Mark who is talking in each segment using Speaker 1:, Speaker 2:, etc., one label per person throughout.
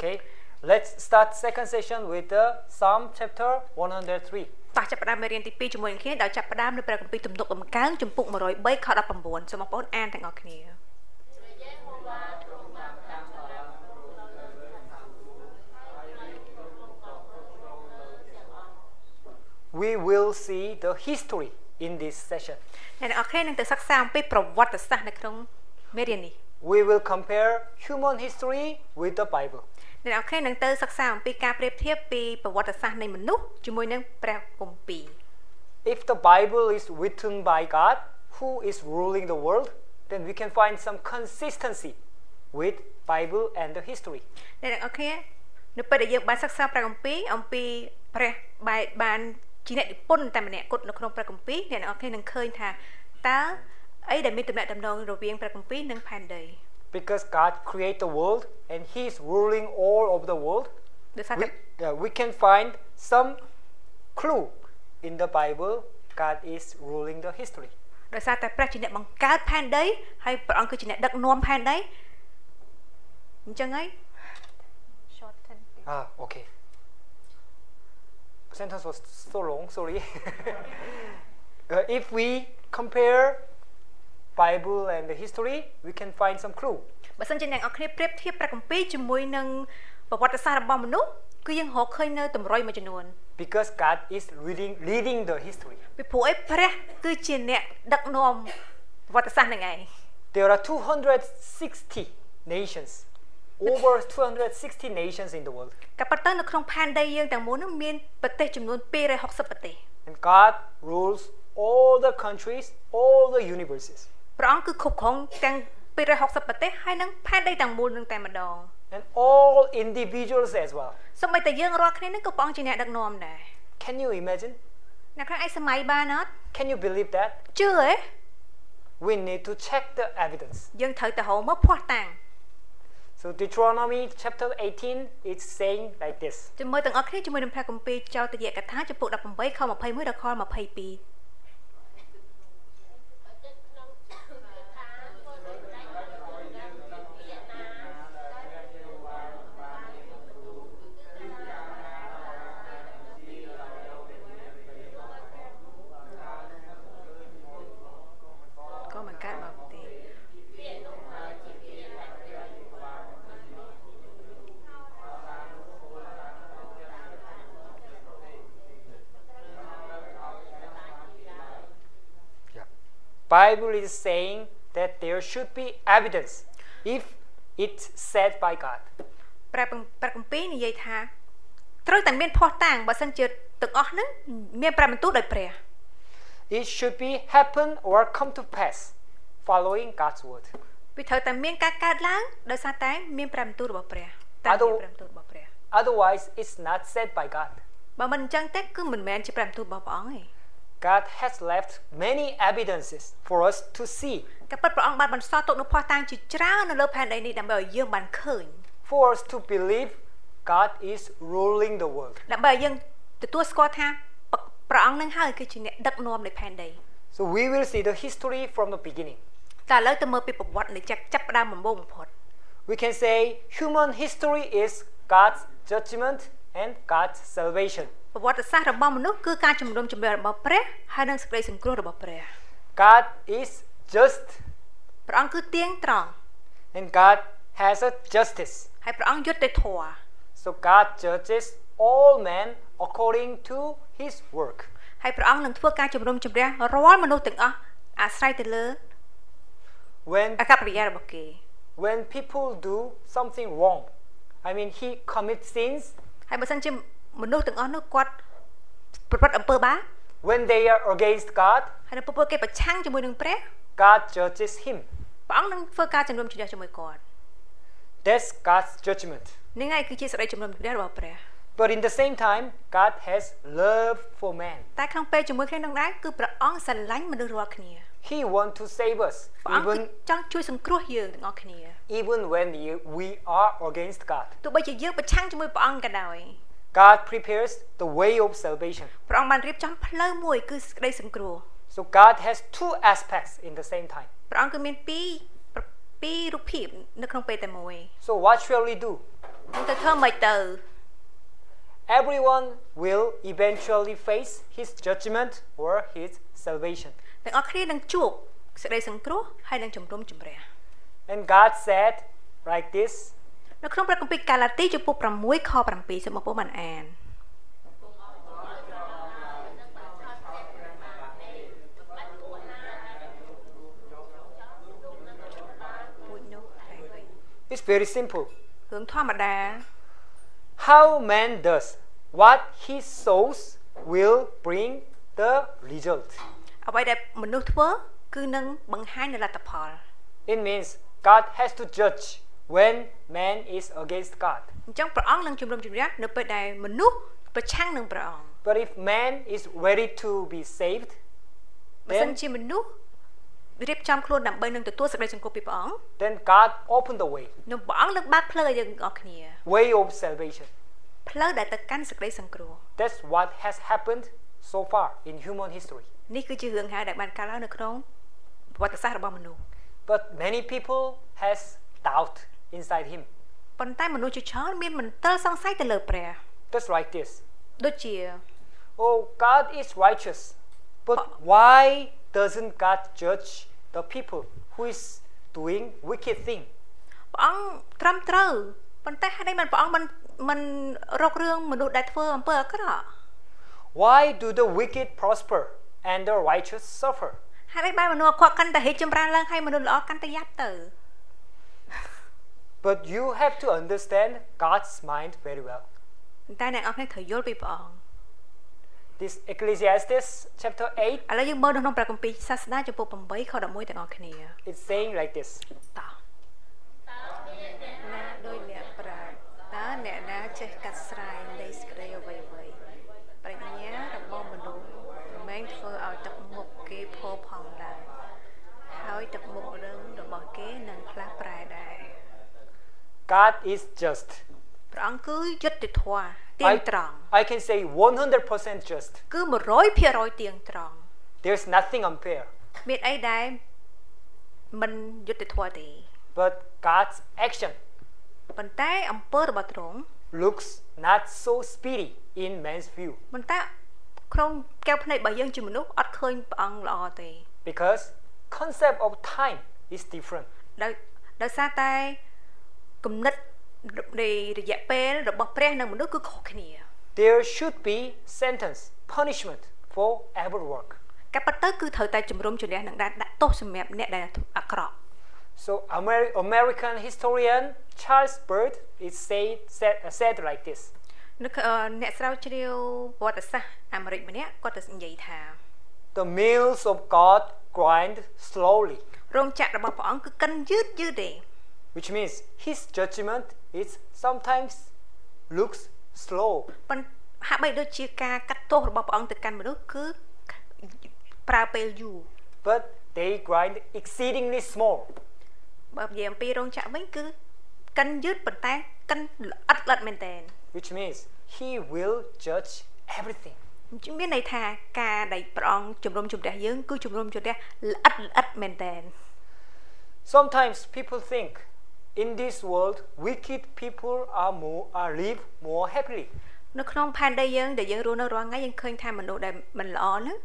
Speaker 1: Okay, let's start second session with the Psalm chapter 103.
Speaker 2: បាទចាប់ផ្ដើមមេរៀនទី2ជាមួយនឹងគ្នាដោយចាប់ផ្ដើមនៅព្រះគម្ពីរទំនុកដំកើងជំពូក103ខ19សូមបងប្អូនអានទាំងអស់គ្នា
Speaker 1: We will see the history in this session.
Speaker 2: អ្នកទាំងអស់គ្នានឹងទៅសិក្សាអំពីប្រវត្តិសាស្ត្រនៅក្នុងមេរៀននេះ
Speaker 1: We will compare human history with the Bible.
Speaker 2: អ្នកទាំងអស់គ្នានឹងទៅសិក្សាអំពីការប្រៀបធៀបពីប្រវត្តិសាស្ត្រនៃមនុស្សជាមួយនឹងព្រះគម្ពីរ
Speaker 1: If the Bible is written by God, who is ruling the world, then we can find some consistency with Bible and the history.
Speaker 2: អ្នកទាំងអស់គ្នានៅពេលដែលយើងបានសិក្សាព្រះគម្ពីរអំពីព្រះបានជាអ្នកនិពន្ធតែម្នាក់គត់នៅក្នុងព្រះគម្ពីរអ្នកទាំងអស់គ្នានឹងឃើញថាតើអីដែលមានទំនាក់ទំនងរវាងព្រះគម្ពីរនិងផែនដី
Speaker 1: Because God created the world and He is ruling all over the world, we can find some clue in the Bible. God is ruling the history.
Speaker 2: ដោយសារតែព្រះជាអ្នកបង្កើតផែនដីហើយព្រះអង្គគឺជាអ្នកដឹកនាំផែនដីអញ្ចឹងហើយ shorten
Speaker 1: okay. Sentence was so long, sorry. If we compare Bible and the history, we can find some clue.
Speaker 2: បើសិនជាអ្នកនរគ្នាប្រៀបធៀបព្រះគម្ពីរជាមួយនឹងប្រវត្តិសាស្ត្ររបស់មនុស្សគឺយើងរកឃើញនៅតម្រុយមួយចំនួន
Speaker 1: Because God is leading the history.
Speaker 2: ពីព្រោះអីព្រះគឺជាអ្នកដឹកនាំប្រវត្តិសាស្ត្រនឹងឯង
Speaker 1: There are 260 nations. Over 260 nations in the world.
Speaker 2: ក៏ប៉ុន្តែនៅក្នុងផែនដីយើងទាំងមូលនោះមានប្រទេសចំនួន260ប្រទេស
Speaker 1: And God rules all the countries, all the universes.
Speaker 2: ព្រះអង្គគឺគ្រប់គ្រងទាំង260ប្រទេសហើយនឹងផែនដីទាំងមូលនឹងតែម្ដង
Speaker 1: And all individuals as well.
Speaker 2: សូម្បីតែយើងរាល់គ្នានឹងក៏ព្រះអង្គជាអ្នកដឹកនាំដែរ
Speaker 1: Can you imagine?
Speaker 2: អ្នកខ្លះអាចសម័យបានអត់
Speaker 1: Can you believe that?
Speaker 2: ជឿទេ
Speaker 1: We need to check the evidence.
Speaker 2: យើងត្រូវទៅរកមើលភស្តុតាង
Speaker 1: So Deuteronomy chapter 18 is saying like this.
Speaker 2: ជាមួយទាំងអស់គ្នាជាមួយនឹងព្រះគម្ពីរចោទយកថាចំពុក18ខ21ដល់ខ22
Speaker 1: Bible is saying that there should be evidence if it's said by God.
Speaker 2: ព្រះគម្ពីរនិយាយថាត្រូវតែមានភស្តុតាងបើសិនជាទាំងអស់ហ្នឹងមានព្រះបន្ទូលដោយព្រះ
Speaker 1: It should be happen or come to pass following God's word.
Speaker 2: វាត្រូវតែមានការកើតឡើងដោយសារតែមានព្រះបន្ទូលរបស់ព្រះតាមព្រះបន្ទូលរបស់ព្រះ
Speaker 1: Otherwise it's not said by God.
Speaker 2: បើមិនអញ្ចឹងទេគឺមិនមែនជាព្រះបន្ទូលរបស់ព្រះអង្គទេ
Speaker 1: God has left many evidences for us to see.
Speaker 2: តែពិតព្រះអង្គបានបន្សល់ទុកនូវភស្តុតាងជាច្រើននៅលើផែនដីនេះដើម្បីឲ្យយើងបានឃើញ
Speaker 1: For us to believe God is ruling the world.
Speaker 2: ដើម្បីឲ្យយើងទទួលស្គាល់ថាព្រះអង្គនឹងហើយគឺជាអ្នកដឹកនាំនៃផែនដី
Speaker 1: So we will see the history from the beginning.
Speaker 2: តែឥឡូវទៅមើលពីប្រវត្តិនៃចាប់ផ្ដើមដំបូងបំផុត
Speaker 1: We can say human history is God's judgment and God's salvation.
Speaker 2: ប្រវត្តិសាស្ត្ររបស់មនុស្សគឺការជំនុំជម្រះរបស់ព្រះហើយនិងសេចក្តីសង្គ្រោះរបស់ព្រះ
Speaker 1: God is just.
Speaker 2: ព្រះអង្គគឺទៀងត្រង់
Speaker 1: And God has a justice.
Speaker 2: ហើយព្រះអង្គយុត្តិធម៌
Speaker 1: So God judges all men according to His work.
Speaker 2: ហើយព្រះអង្គនឹងធ្វើការជំនុំជម្រះរាល់មនុស្សទាំងអស់អាស្រ័យទៅលើអកប្បកិរិយារបស់គេ
Speaker 1: When people do something wrong, I mean he commits sins.
Speaker 2: ហើយបើសិនជាមនុស្សទាំងអស់នោះគាត់ប្រព្រឹត្តអំពើបាប
Speaker 1: When they are against God,
Speaker 2: ហើយនៅពេលគេប្រឆាំងជាមួយនឹងព្រះ
Speaker 1: God judges him.
Speaker 2: ព្រះអង្គនឹងធ្វើការជំនុំជម្រះជាមួយគាត់
Speaker 1: That's God's judgment.
Speaker 2: នេះហើយគឺជាសេចក្តីជំនុំជម្រះរបស់ព្រះ
Speaker 1: But in the same time, God has love for man.
Speaker 2: តែក្នុងពេលជាមួយគ្នានឹងដែរគឺព្រះអង្គស្រឡាញ់មនុស្សរាល់គ្នា
Speaker 1: He wants to save us,
Speaker 2: ព្រះអង្គចង់ជួយសង្គ្រោះយើងទាំងអស់គ្នា
Speaker 1: even when we are against God.
Speaker 2: ទោះបីជាយើងប្រឆាំងជាមួយព្រះអង្គក៏ដោយ
Speaker 1: God prepares the way of salvation.
Speaker 2: ព្រះអង្គបានរៀបចំផ្លូវមួយគឺសេចក្តីសង្គ្រោះ
Speaker 1: So God has two aspects in the same time.
Speaker 2: ព្រះអង្គគឺមានពីររូបភាពនៅក្នុងពេលតែមួយ
Speaker 1: So what shall we do?
Speaker 2: ទៅធ្វើមិនទៅ
Speaker 1: Everyone will eventually face his judgment or his salvation.
Speaker 2: ទាំងអស់គ្នានឹងជួបសេចក្តីសង្គ្រោះហើយនឹងជំរុំជម្រះ
Speaker 1: And God said like this.
Speaker 2: នៅក្នុងព្រះគម្ពីរកាឡាទីចំពោះ6ខ7សូមបងប្អូនបានអាន
Speaker 1: It's very simple.
Speaker 2: រឿងធម្មតា
Speaker 1: How man does what he sows will bring the result.
Speaker 2: អ្វីដែលមនុស្សធ្វើគឺនឹងបង្ហាញនូវលទ្ធផល
Speaker 1: It means God has to judge when man is against God.
Speaker 2: អញ្ចឹងព្រះអង្គនឹងជំរុំជម្រះនៅពេលដែលមនុស្សប្រឆាំងនឹងព្រះអង្គ
Speaker 1: But if man is ready to be saved,
Speaker 2: បើសិនជាមនុស្សរៀបចំខ្លួនដើម្បីនឹងទទួលសេចក្តីសង្គ្រោះពីព្រះអង្គ
Speaker 1: then God opened the way.
Speaker 2: នឹងព្រះអង្គនឹងបើកផ្លូវឲ្យយើងទាំងអស់គ្នា
Speaker 1: Way of salvation.
Speaker 2: ផ្លូវដែលទៅកាន់សេចក្តីសង្គ្រោះ
Speaker 1: That's what has happened so far in human history.
Speaker 2: នេះគឺជារឿងហើយដែលបានកើតឡើងនៅក្នុងប្រវត្តិសាស្ត្ររបស់មនុស្ស
Speaker 1: But many people has doubt inside him.
Speaker 2: ប៉ុន្តែមនុស្សជាច្រើនមានមន្ទិលសង្ស័យទៅលើព្រះ
Speaker 1: Just like this.
Speaker 2: ដូចជា
Speaker 1: Oh, God is righteous. But why doesn't God judge the people who is doing wicked thing?
Speaker 2: ព្រះអង្គត្រឹមត្រូវប៉ុន្តែហេតុអីបានព្រះអង្គមិនរករឿងមនុស្សដែលធ្វើអំពើអាក្រក់
Speaker 1: Why do the wicked prosper and the righteous suffer?
Speaker 2: ហេតុអីបានមនុស្សអាក្រក់កាន់តែរីកចម្រើនឡើងហើយមនុស្សល្អកាន់តែយ៉ាប់ទៅ
Speaker 1: But you have to understand God's mind very well.
Speaker 2: តែអ្នកនរគ្នាត្រូវយល់ពីព្រះអង្គ
Speaker 1: This Ecclesiastes chapter 8.
Speaker 2: ឥឡូវយើងមើលនៅក្នុងព្រះគម្ពីរសាស្តាចំពោះ8ខ11ទាំងអស់គ្នា
Speaker 1: It's saying like this.
Speaker 2: តោះណាដោយអ្នកប្រាជ្ញតើអ្នកណាចេះកាត់ស្រាយនៃសេចក្តីអ្វីៗប្រាជ្ញារបស់មនុស្សមិនមែនធ្វើឲ្យទឹកមុខគេផូរផង់ឡើយហើយទឹកមុខរឹងរបស់គេនឹងផ្លាស់ប្រែដែរ
Speaker 1: God is just.
Speaker 2: ព្រះអង្គគឺយុត្តិធម៌ទៀងត្រង់
Speaker 1: I can say 100% just.
Speaker 2: គឺ 100% ទៀងត្រង់
Speaker 1: There's nothing unfair.
Speaker 2: មានអីដែលមិនយុត្តិធម៌ទេ
Speaker 1: But God's action
Speaker 2: ប៉ុន្តែអំពើរបស់ទ្រង់
Speaker 1: looks not so speedy in man's view.
Speaker 2: ប៉ុន្តែក្នុងកែវភ្នែករបស់យើងជាមនុស្សអត់ឃើញព្រះអង្គល្អទេ
Speaker 1: Because concept of time is different.
Speaker 2: ដោយសារតែគំនិតនៃរយៈពេលរបស់ព្រះនិងមនុស្សគឺខុសគ្នា
Speaker 1: There should be sentence, punishment for every work.
Speaker 2: ការពិតទៅគឺត្រូវតែជំរុំជម្រះនិងដាក់ទោសសម្រាប់អ្នកដែលអាក្រក់
Speaker 1: So American historian Charles Byrd is said like this.
Speaker 2: អ្នកស្រាវជ្រាវប្រវត្តិសាស្ត្រអាមេរិកម្នាក់គាត់ទៅនិយាយថា
Speaker 1: The mills of God grind slowly.
Speaker 2: រោងចក្ររបស់ព្រះអង្គគឺកិនយឺតទេ
Speaker 1: Which means his judgment is sometimes looks slow.
Speaker 2: ប៉ុន្តែហាក់បីដូចជាការកាត់ទោសរបស់ព្រះអង្គទៅកាន់មនុស្សគឺប្រើពេលយូរ
Speaker 1: But they grind exceedingly small.
Speaker 2: បើនិយាយអំពីរោងចក្រវិញគឺកិនយឺតប៉ុន្តែកិនល្អិតមែនតើ
Speaker 1: Which means he will judge everything.
Speaker 2: មានន័យថាការដែលព្រះអង្គជំរុំជម្រះយើងគឺជំរុំជម្រះល្អិតមែនតើ
Speaker 1: Sometimes people think in this world wicked people live more happily.
Speaker 2: នៅក្នុងផែនដីយើងដែលយើងរស់នៅរាល់ថ្ងៃយើងឃើញថាមនុស្សដែលមិនល្អហ្នឹង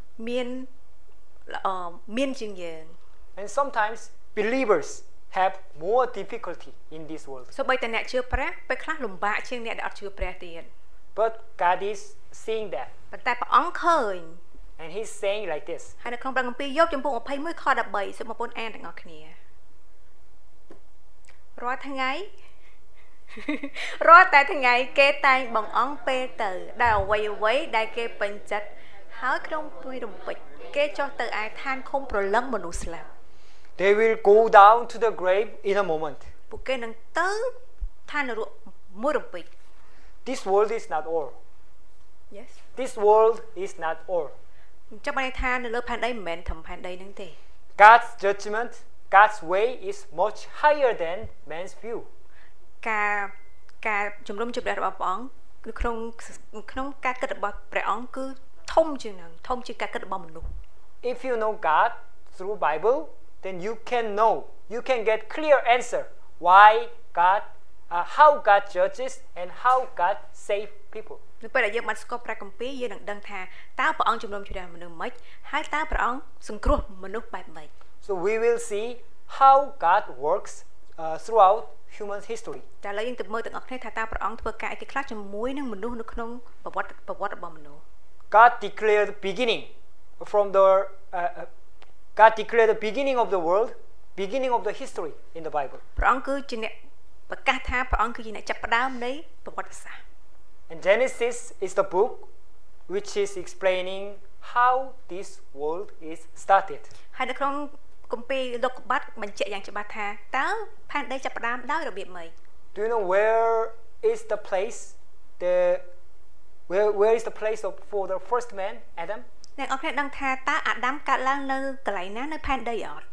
Speaker 2: មានជាងយើង
Speaker 1: And sometimes believers have more difficulty in this world.
Speaker 2: សូម្បីតែអ្នកជឿព្រះពេលខ្លះលំបាកជាងអ្នកដែលអត់ជឿព្រះទៀត
Speaker 1: But God is seeing that.
Speaker 2: ប៉ុន្តែព្រះអង្គឃើញ
Speaker 1: And he's saying like this.
Speaker 2: ហើយនៅក្នុងព្រះគម្ពីរយោបចំពោះ21ខ13សូមបងប្អូនអានទាំងអស់គ្នារាល់ថ្ងៃរាល់តែថ្ងៃគេតែងបង្អង់ពេលទៅដែលអ្វីដែលគេពេញចិត្តហើយក្នុងពេលរំពេចគេចុះទៅឯឋានឃុំប្រលឹងមនុស្សស្លាប់
Speaker 1: They will go down to the grave in a moment.
Speaker 2: ពួកគេនឹងទៅឋាននរកមួយរំពេច
Speaker 1: This world is not all.
Speaker 2: Yes.
Speaker 1: This world is not all.
Speaker 2: ចាំបានថានៅលើផែនដីមិនមែនធំផែនដីហ្នឹងទេ
Speaker 1: God's judgment, God's way is much higher than man's view.
Speaker 2: ការជំរុំជម្រះរបស់ព្រះអង្គគឺក្នុងការគិតរបស់ព្រះអង្គគឺធំជាងហ្នឹងធំជាងការគិតរបស់មនុស្ស
Speaker 1: If you know God through Bible, then you can get clear answer why God how God judges and how God save people.
Speaker 2: នៅពេលដែលយើងបានស្គាល់ព្រះគម្ពីរយើងនឹងដឹងថាតើព្រះអង្គជំនុំជម្រះមនុស្សម៉េចហើយតើព្រះអង្គសង្គ្រោះមនុស្សបែបម៉េច
Speaker 1: So we will see how God works throughout human history.
Speaker 2: តែឥឡូវយើងទៅមើលទាំងអស់គ្នាថាតើព្រះអង្គធ្វើការអីខ្លះជាមួយនឹងមនុស្សនៅក្នុងប្រវត្តិរបស់មនុស្ស
Speaker 1: God declared the beginning from the God declared the beginning of the world, beginning of the history in the Bible.
Speaker 2: ព្រះអង្គគឺជាអ្នកប្រកាសថាព្រះអង្គគឺជាអ្នកចាប់ផ្ដើមនៃប្រវត្តិសាស្ត្រ
Speaker 1: And Genesis is the book which is explaining how this world is started.
Speaker 2: ហើយនៅក្នុងគម្ពីរលោកុបាតបញ្ជាក់យ៉ាងច្បាស់ថាតើផែនដីចាប់ផ្ដើមដោយរបៀបម៉េច
Speaker 1: Do you know where is the place where is the place for the first man, Adam?
Speaker 2: អ្នកនរគ្នាដឹងថាតើអាដាមកើតឡើងនៅកន្លែងណានៅផែនដីអត់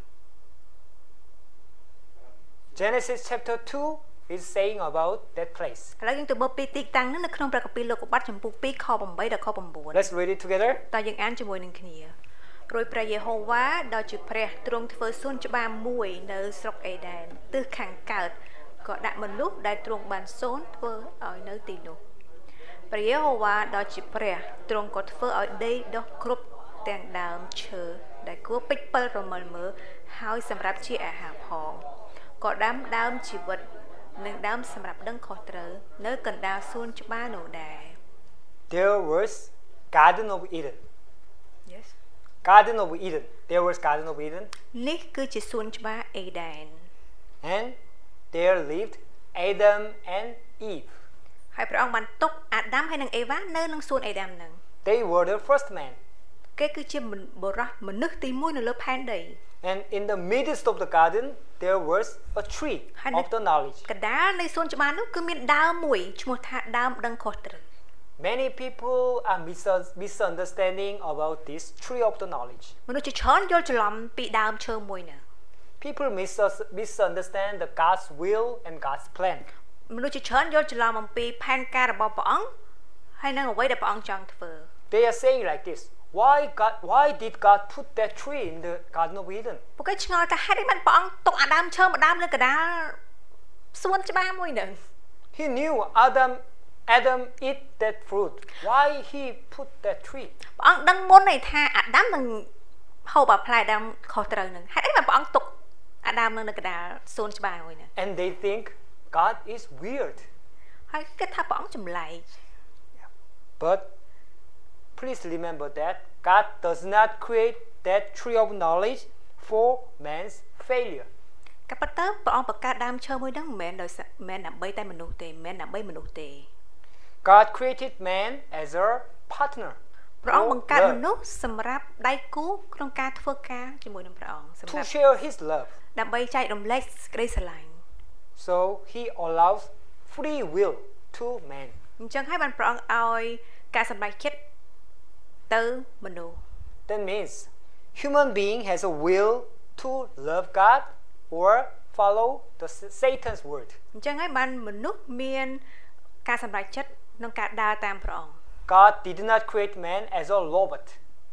Speaker 1: Genesis chapter 2 is saying about that place.
Speaker 2: ឥឡូវយើងទៅមើលពីទីតាំងនោះនៅក្នុងព្រះគម្ពីរលោកុបាតចំពុះ2ខ8ដល់ខ9
Speaker 1: Let's read it together.
Speaker 2: តើយើងអានជាមួយនឹងគ្នារួចព្រះយេហូវ៉ាដ៏ជាព្រះទ្រង់ធ្វើសួនច្បារមួយនៅស្រុកអេដែនទិសខាងកើតក៏ដាក់មនុស្សដែលទ្រង់បានសូនធ្វើឲ្យនៅទីនោះព្រះយេហូវ៉ាដ៏ជាព្រះទ្រង់ក៏ធ្វើឲ្យដីដុះគ្រប់ទាំងដើមឈើដែលគួរពេចពិលរមិលមើលហើយសម្រាប់ជាអាហារផងក៏ដាំដើមជីវិតនិងដើមសម្រាប់ដឹងខុសត្រូវនៅកណ្ដាលសួនច្បារនោះដែរ
Speaker 1: There was Garden of Eden.
Speaker 2: Yes.
Speaker 1: Garden of Eden. There was Garden of Eden.
Speaker 2: នេះគឺជាសួនច្បារអេដែន
Speaker 1: And there lived Adam and Eve.
Speaker 2: ហើយព្រះអង្គបានទុកអាដាមហើយនិងអេវ៉ានៅក្នុងសួនអេដែនហ្នឹង
Speaker 1: They were the first man.
Speaker 2: គេគឺជាបុរសមនុស្សទី1នៅលើផែនដី
Speaker 1: And in the midst of the garden there was a tree of the knowledge.
Speaker 2: កណ្ដាលនៃសួនច្បារនោះគឺមានដើមមួយឈ្មោះថាដើមដឹងខុសត្រូវ
Speaker 1: Many people are misunderstanding about this tree of the knowledge.
Speaker 2: មនុស្សជាច្រើនយល់ច្រឡំពីដើមឈើមួយហ្នឹង
Speaker 1: People misunderstand the God's will and God's plan.
Speaker 2: មនុស្សជាច្រើនយល់ច្រឡំអំពីផែនការរបស់ព្រះអង្គហើយនឹងអ្វីដែលព្រះអង្គចង់ធ្វើ
Speaker 1: They are saying like this. Why did God put that tree in the Garden of Eden?
Speaker 2: ពួកគេឆ្ងល់ថាហេតុអីបានព្រះអង្គទុកអាដើមឈើមួយដើមនៅកណ្ដាលសួនច្បារមួយហ្នឹង
Speaker 1: He knew Adam eat that fruit. Why he put that tree?
Speaker 2: ព្រះអង្គដឹងមុនឯថាអាដាមនឹងហូបផ្លែដើមខុសត្រូវហ្នឹងហេតុអីបានព្រះអង្គទុកអាដាមនៅកណ្ដាលសួនច្បារមួយហ្នឹង
Speaker 1: And they think God is weird.
Speaker 2: ហើយគេថាព្រះអង្គចម្លែក
Speaker 1: But please remember that God does not create that tree of knowledge for man's failure.
Speaker 2: ក៏ប៉ុន្តែព្រះអង្គបង្កើតដើមឈើមួយហ្នឹងមិនមែនដើម្បីតែមនុស្សទេមិនមែនដើម្បីមនុស្សទេ
Speaker 1: God created man as a partner.
Speaker 2: ព្រះអង្គបង្កើតមនុស្សសម្រាប់ដៃគូក្នុងការធ្វើការជាមួយនឹងព្រះអង្គសម្រាប់
Speaker 1: To share his love.
Speaker 2: ដើម្បីចែករំលែកក្តីស្រឡាញ់
Speaker 1: So he allows free will to man.
Speaker 2: អញ្ចឹងហើយបានព្រះអង្គឲ្យការសម្រេចចិត្តទៅមនុស្ស
Speaker 1: That means human being has a will to love God or follow the Satan's word.
Speaker 2: អញ្ចឹងហើយបានមនុស្សមានការសម្រេចចិត្តក្នុងការដើរតាមព្រះអង្គ
Speaker 1: God did not create man as a robot.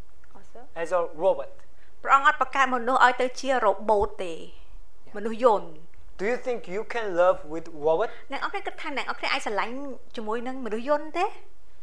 Speaker 1: As a robot.
Speaker 2: ព្រះអង្គអត់បង្កើតមនុស្សឲ្យទៅជារ៉ូបូតទេមនុស្សយន្ត
Speaker 1: Do you think you can love with robot?
Speaker 2: អ្នកអរគុណគិតថាអ្នកអរគុណអាចស្រឡាញ់ជាមួយនឹងមនុស្សយន្តទេ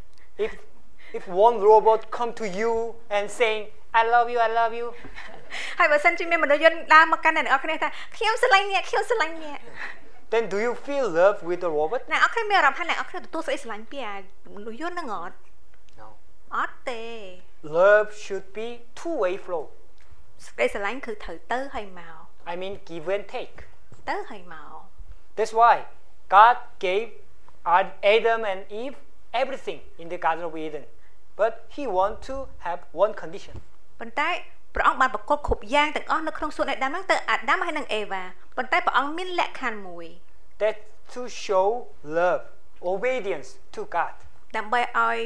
Speaker 1: If one robot come to you and saying I love you
Speaker 2: ហើយបើសិនជាមានមនុស្សយន្តដើរមកកាន់អ្នកអរគុណថាខ្ញុំស្រឡាញ់អ្នក
Speaker 1: Then do you feel love with the robot?
Speaker 2: អ្នកអរគុណមានអារម្មណ៍ថាអ្នកអរគុណទទួលស្អីស្រឡាញ់ពីអាមនុស្សយន្តហ្នឹងអត់
Speaker 1: No.
Speaker 2: អត់ទេ
Speaker 1: Love should be two-way flow.
Speaker 2: ស្ដីស្រឡាញ់គឺត្រូវទៅហើយមក
Speaker 1: I mean give and take.
Speaker 2: ទៅហើយមក
Speaker 1: That's why God gave Adam and Eve everything in the Garden of Eden. But he want to have one condition.
Speaker 2: ប៉ុន្តែព្រះអង្គបានប្រគល់គ្រប់យ៉ាងទាំងអស់នៅក្នុងសួនអេដែនហ្នឹងទៅអាដាមហើយនិងអេវ៉ាប៉ុន្តែព្រះអង្គមានលក្ខខណ្ឌមួយ
Speaker 1: That to show love, obedience to God.
Speaker 2: ដើម្បីឲ្យ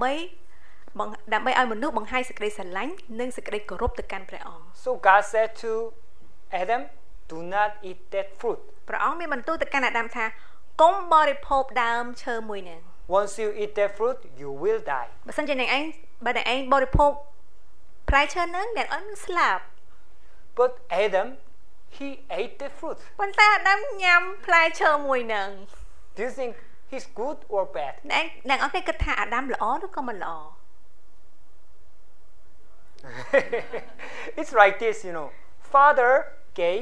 Speaker 2: មនុស្សបង្ហាញសេចក្តីស្រឡាញ់និងសេចក្តីគោរពទៅកាន់ព្រះអង្គ
Speaker 1: So God said to Adam, do not eat that fruit.
Speaker 2: ព្រះអង្គមានបន្ទូលទៅកាន់អាដាមថាកុំបរិភោគដើមឈើមួយហ្នឹង
Speaker 1: Once you eat that fruit, you will die.
Speaker 2: បើសិនជាអ្នកឯងបរិភោគផ្លែឈើហ្នឹងអ្នកឯងនឹងស្លាប់
Speaker 1: But Adam, he ate the fruit.
Speaker 2: ប៉ុន្តែអាដាមញ៉ាំផ្លែឈើមួយហ្នឹង
Speaker 1: Do you think he's good or bad?
Speaker 2: អ្នកអត់គិតថាអាដាមល្អឬក៏មិនល្អ
Speaker 1: It's like this, you know. Father gave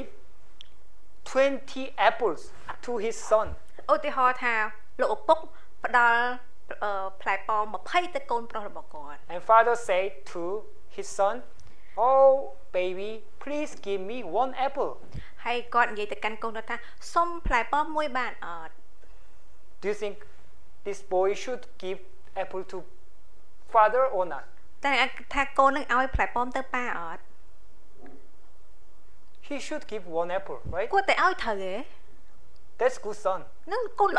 Speaker 1: 20 apples to his son.
Speaker 2: ឧទាហរណ៍ថាលោកឪពុកផ្ដល់ផ្លែប៉ោម20ទៅកូនប្រុសរបស់គាត់
Speaker 1: And father said to his son, "Oh baby, please give me 1 apple."
Speaker 2: ហើយគាត់និយាយទៅកាន់កូនគាត់ថាសុំផ្លែប៉ោមមួយបានអត់
Speaker 1: Do you think this boy should give apple to father or not?
Speaker 2: តែថាកូននឹងឲ្យផ្លែប៉ោមទៅប៉ាអត់
Speaker 1: He should give 1 apple, right?
Speaker 2: គាត់តែឲ្យត្រូវទេ
Speaker 1: That's good son.
Speaker 2: នឹងកូនល្អ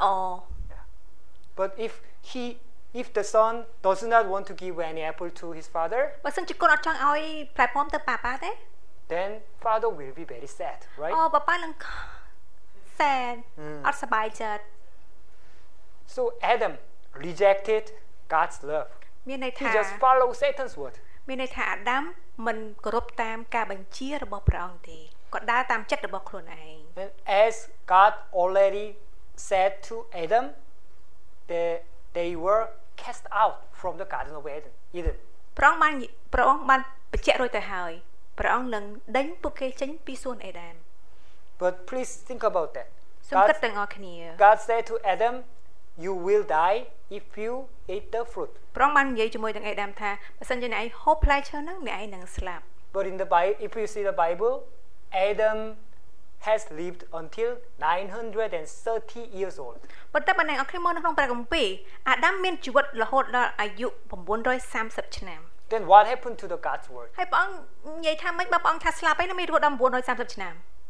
Speaker 1: But if the son does not want to give any apple to his father,
Speaker 2: បើសិនជាកូនអត់ចង់ឲ្យផ្លែប៉ោមទៅប៉ាទេ
Speaker 1: then father will be very sad, right?
Speaker 2: អូប៉ានឹងសែនអត់សប្បាយចិត្ត
Speaker 1: So Adam rejected God's love.
Speaker 2: មានន័យ
Speaker 1: He
Speaker 2: ថា
Speaker 1: just followed Satan's word.
Speaker 2: មានន័យថាអាដាមមិនគោរពតាមការបញ្ជារបស់ព្រះអង្គទេគាត់ដើរតាមចិត្តរបស់ខ្លួនឯង
Speaker 1: And as God already said to Adam, they were cast out from the Garden of Eden.
Speaker 2: ព្រះអង្គបានបញ្ជាក់រួចទៅហើយព្រះអង្គនឹងដេញពួកគេចេញពីសួនអេដែន
Speaker 1: But please think about that.
Speaker 2: សូមគិតទាំងអស់គ្នា
Speaker 1: God said to Adam, "You will die if you eat the fruit."
Speaker 2: ព្រះអង្គបាននិយាយជាមួយនឹងអេដាមថាបើសិនជាអ្នកឯងហូបផ្លែឈើហ្នឹងអ្នកឯងនឹងស្លាប់
Speaker 1: But in the Bible, if you see the Bible, Adam has lived until 930 years old.
Speaker 2: ប៉ុន្តែបើអ្នកអរគ្នាមើលនៅក្នុងព្រះគម្ពីរអាដាមមានជីវិតរហូតដល់អាយុ930ឆ្នាំ
Speaker 1: Then what happened to the God's word?
Speaker 2: ហើយព្រះអង្គនិយាយថាម៉េចបើព្រះអង្គថាស្លាប់ហើយនៅមានរហូតដល់930ឆ្នាំ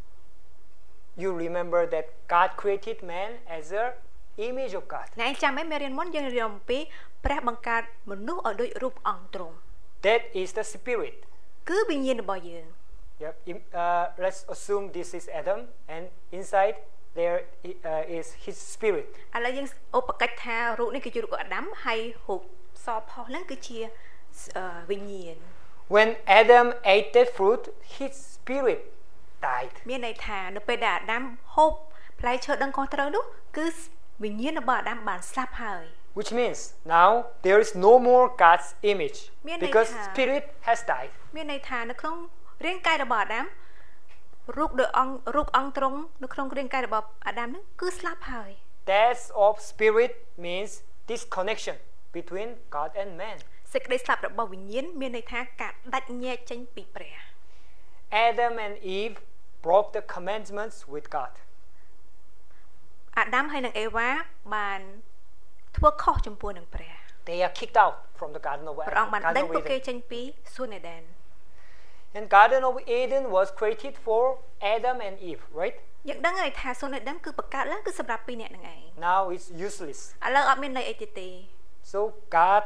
Speaker 1: You remember that God created man as a image of God.
Speaker 2: អ្នកឯងចាំឯងមេរៀនមុនយើងរៀនអំពីព្រះបង្កើតមនុស្សឲ្យដូចរូបអង្គទ្រង់
Speaker 1: That is the spirit.
Speaker 2: គឺវិញ្ញាណរបស់យើង
Speaker 1: Yep. Let's assume this is Adam, and inside there is his spirit.
Speaker 2: ឥឡូវយើងឧបកិច្ចថារូបនេះគឺជារូបរបស់អាដាមហើយរូបសផុសហ្នឹងគឺជាវិញ្ញាណ
Speaker 1: When Adam ate that fruit, his spirit died.
Speaker 2: មានន័យថានៅពេលដែលអាដាមហូបផ្លែឈើដឹងខុសត្រូវនោះគឺវិញ្ញាណរបស់អាដាមបានស្លាប់ហើយ
Speaker 1: Which means now there is no more God's image because spirit has died.
Speaker 2: មានន័យថានៅក្នុងរាងកាយរបស់អាដាមរូបអង្គទ្រង់នៅក្នុងរាងកាយរបស់អាដាមហ្នឹងគឺស្លាប់ហើយ
Speaker 1: Death of spirit means disconnection between God and man.
Speaker 2: សេចក្តីស្លាប់របស់វិញ្ញាណមានន័យថាការដាច់ញែកចេញពីព្រះ
Speaker 1: Adam and Eve broke the commandments with God.
Speaker 2: អាដាមហើយនិងអេវ៉ាបានធ្វើខុសចំពោះនឹងព្រះ
Speaker 1: They are kicked out from the Garden of Eden.
Speaker 2: ព្រះអង្គបានដេញពួកគេចេញពីសួនអេដែន
Speaker 1: And Garden of Eden was created for Adam and Eve, right?
Speaker 2: យើងដឹងហើយថាសួនអេដែនគឺបង្កើតឡើងគឺសម្រាប់ពីរអ្នកហ្នឹងឯង
Speaker 1: Now it's useless.
Speaker 2: ឥឡូវអត់មានន័យអីទៀតទេ
Speaker 1: So God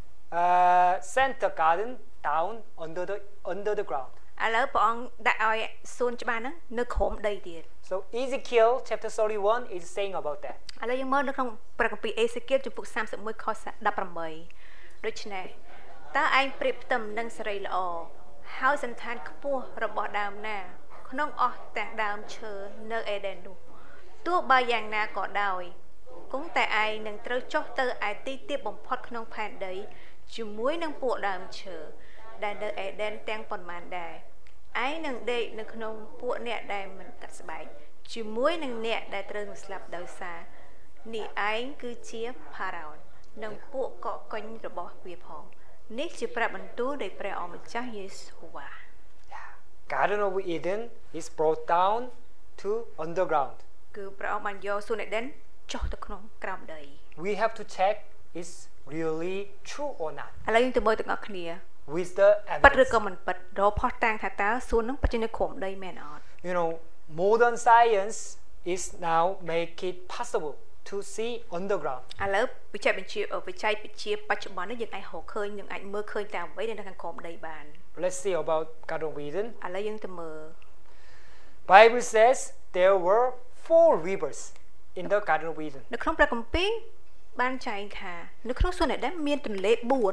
Speaker 1: sent the garden down under the ground.
Speaker 2: ឥឡូវព្រះអង្គដាក់ឲ្យសួនច្បារហ្នឹងនៅក្រោមដីទៀត
Speaker 1: So Ezekiel chapter 31 is saying about that.
Speaker 2: ឥឡូវយើងមើលនៅក្នុងព្រះគម្ពីរអេសេគៀលជំពូក31ខ18ដូច្នេះតើឯងប្រៀបផ្ទឹមនឹងសេរីល្អហើយសន្តានខ្ពស់របស់ដើមណាក្នុងអស់ទាំងដើមឈើនៅអេដែននោះទោះបើយ៉ាងណាក៏ដោយគង់តែឯងនឹងត្រូវចុះទៅឯទីទាបបំផុតក្នុងផែនដីជាមួយនឹងពួកដើមឈើដែលនៅអេដែនទាំងប៉ុន្មានដែរឯងនឹងដេកនៅក្នុងពួកអ្នកដែលមិនកាត់ស្បែកជាមួយនឹងអ្នកដែលត្រូវនឹងស្លាប់ដោយសារនេះឯងគឺជាផារ៉ោននិងពួកកកកុញរបស់វាផងនេះជាព្រះបន្ទូលនៃព្រះអម្ចាស់យេស៊ូវ៉ា
Speaker 1: Garden of Eden is brought down to underground.
Speaker 2: គឺព្រះអង្គបានយកសួនអេដែនចុះទៅក្នុងក្រោមដី
Speaker 1: We have to check is really true or not.
Speaker 2: ឥឡូវយើងទៅមើលទាំងអស់គ្នា
Speaker 1: With the
Speaker 2: ពិតឬ
Speaker 1: evidence.
Speaker 2: ក៏មិនពិតរកផុសតាំងថាតើសួននឹងពិតជានៅក្រោមដីមែនអត់
Speaker 1: You know, modern science is now make it possible to see underground.
Speaker 2: ឥឡូវវិច័យវិទ្យាបច្ចុប្បន្ននេះយើងអាចរកឃើញយើងអាចមើលឃើញតាមអ្វីដែលនៅខាងក្រោមដីបាន
Speaker 1: Let's see about Garden of Eden.
Speaker 2: ឥឡូវយើងទៅមើល
Speaker 1: Bible says there were 4 rivers in the Garden of Eden.
Speaker 2: នៅក្នុងព្រះគម្ពីរបានចែងថានៅក្នុងសួនអេដែនមានទន្លេ4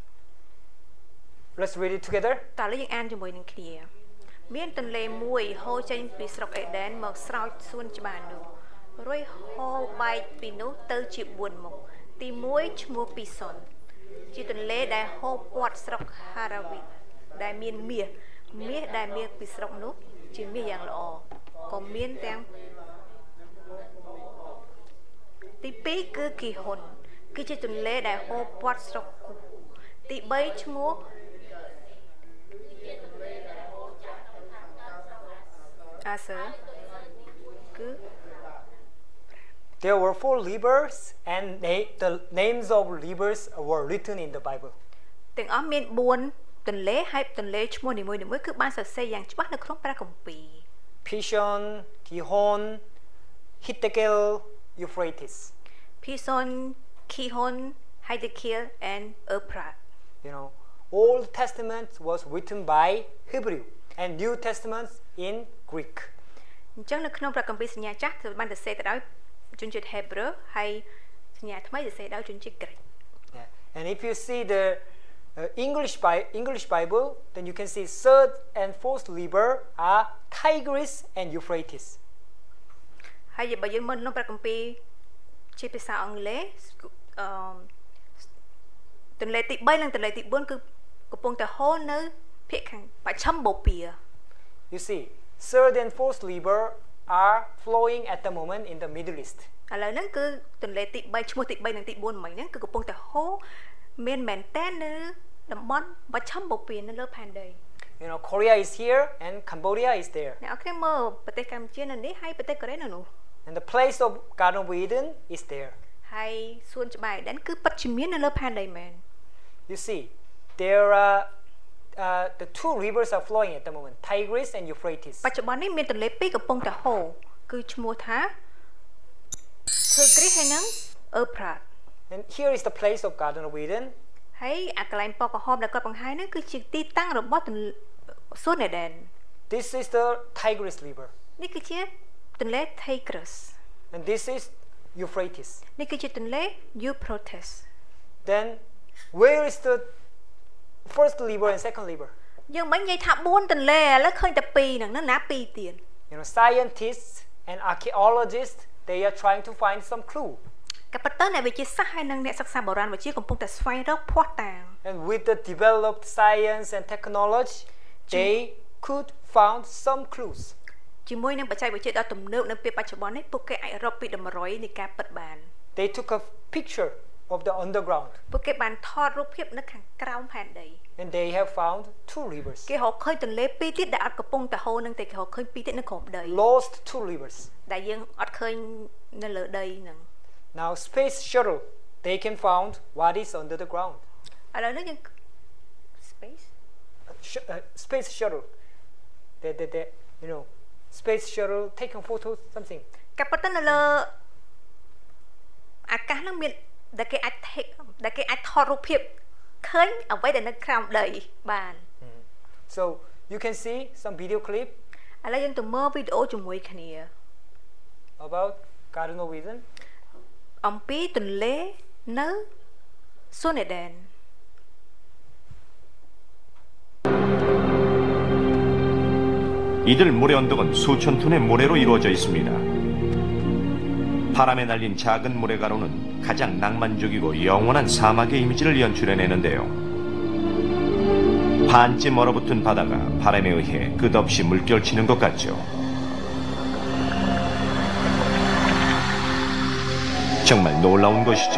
Speaker 1: Let's read it together.
Speaker 2: តើឥឡូវយើងអានជាមួយនឹងគ្នាមានទន្លេមួយហូរចេញពីស្រុកអេដែនមកស្រោចសួនច្បារនោះរួយហូរបែកពីនោះទៅជា4មុខទី1ឈ្មោះពីសុនជាទន្លេដែលហូរព័ទ្ធស្រុកហារ៉ាវីដែលមានមាសដែលមានពីស្រុកនោះជាមាសយ៉ាងល្អក៏មានទាំងទី2គឺគីហ៊ុនគឺជាទន្លេដែលហូរព័ទ្ធស្រុកគូទី3ឈ្មោះអាសឺគឺ
Speaker 1: There were 4 rivers and the names of rivers were written in the Bible.
Speaker 2: ទាំងអស់មាន4ទន្លេហើយទន្លេឈ្មោះនីមួយៗគឺបានសរសេរយ៉ាងច្បាស់នៅក្នុងព្រះគម្ពីរ
Speaker 1: Pishon, Gihon, Hiddekel, Euphrates.
Speaker 2: Pishon, Gihon, Hiddekel and Euphrates.
Speaker 1: You know, Old Testament was written by Hebrew and New Testament in Greek.
Speaker 2: អញ្ចឹងនៅក្នុងព្រះគម្ពីរសញ្ញាចាស់ត្រូវបានសរសេរទៅដោយជនជាតិ Hebrew ហើយសញ្ញាថ្មីសរសេរដោយជនជាតិ Greek.
Speaker 1: And if you see the English Bible, then you can see third and fourth river are Tigris and Euphrates.
Speaker 2: ហើយបើយើងមើលក្នុងព្រះគម្ពីរជាភាសាអង់គ្លេសទន្លេទី3និងទន្លេទី4គឺកំពុងតែហូរនៅភាគខាងបស្ចិមបូព៌ា
Speaker 1: You see, third and fourth river are flowing at the moment in the Middle East.
Speaker 2: ឥឡូវហ្នឹងគឺទន្លេទី3ឈ្មោះទី3និងទី4មិញហ្នឹងគឺកំពុងតែហូរមានមែនតែននៅតំបន់បស្ចិមបូព៌ានៅលើផែនដី
Speaker 1: You know, Korea is here and Cambodia is there.
Speaker 2: អ្នកនរមើលប្រទេសកម្ពុជានៅនេះហើយប្រទេសកូរ៉េនៅនោះ
Speaker 1: And the place of Garden of Eden is there.
Speaker 2: ហើយសួនច្បារអេដិនគឺពិតជាមាននៅលើផែនដីមែន
Speaker 1: You see, there are the two rivers are flowing at the moment, Tigris and Euphrates.
Speaker 2: បច្ចុប្បន្ននេះមានទន្លេពីរកំពុងតែហូរគឺឈ្មោះថា Tigris ហើយនិង Euphrates.
Speaker 1: And here is the place of Garden of Eden.
Speaker 2: ហើយអាកន្លែងពណ៌ក្រហមដែលគាត់បង្ហាញនោះគឺជាទីតាំងរបស់សួនអេដិន
Speaker 1: This is the Tigris River.
Speaker 2: នេះគឺជាទន្លេ Tigris.
Speaker 1: And this is Euphrates.
Speaker 2: នេះគឺជាទន្លេ Euphrates.
Speaker 1: Then where is the first river and second river?
Speaker 2: យើងមិននិយាយថា4ទន្លេឥឡូវឃើញតែ2ហ្នឹងណា2ទៀត
Speaker 1: You know, scientists and archaeologists, they are trying to find some clue.
Speaker 2: ក៏ប៉ុន្តែអ្នកវិទ្យាសាស្ត្រហើយនិងអ្នកសិក្សាបុរាណវិទ្យាកំពុងតែស្វែងរកភស្តុតាង
Speaker 1: And with the developed science and technology, they could found some clues.
Speaker 2: ជាមួយនឹងបច្ចេកវិទ្យាដ៏ទំនើបនៅពេលបច្ចុប្បន្ននេះពួកគេអាចរកពីតម្រុយនៃការពិតបាន
Speaker 1: They took a picture of the underground.
Speaker 2: ពួកគេបានថតរូបភាពនៅខាងក្រោមផែនដី
Speaker 1: And they have found two rivers.
Speaker 2: គេរកឃើញទន្លេ2ទៀតដែលអត់កំពុងតែហូរនឹងតែគេរកឃើញ2ទៀតនៅក្រោមដី
Speaker 1: Lost two rivers.
Speaker 2: ដែលយើងអត់ឃើញនៅលើដីហ្នឹង
Speaker 1: Now space shuttle, they can found what is under the ground.
Speaker 2: ឥឡូវនេះយើង
Speaker 1: space shuttle. They you know, space shuttle taking photos something.
Speaker 2: ក៏ប៉ុន្តែនៅលើអាកាសហ្នឹងមានដែលគេអាចថតរូបភាពឃើញអ្វីដែលនៅក្រោមដីបាន
Speaker 1: So you can see some video clip
Speaker 2: ឥឡូវយើងទៅមើលវីដេអូជាមួយគ្នា
Speaker 1: about Garden of Eden
Speaker 2: អំពីទន្លេនៅសួនអេដិន
Speaker 3: 이들 모래 언덕은 수천 톤의 모래로 이루어져 있습니다. 바람에 날린 작은 모래가루는 가장 낭만적이고 영원한 사막의 이미지를 연출해내는데요. 반쯤 얼어붙은 바다가 바람에 의해 끝없이 물결치는 것 같죠. 정말 놀라운 것이죠.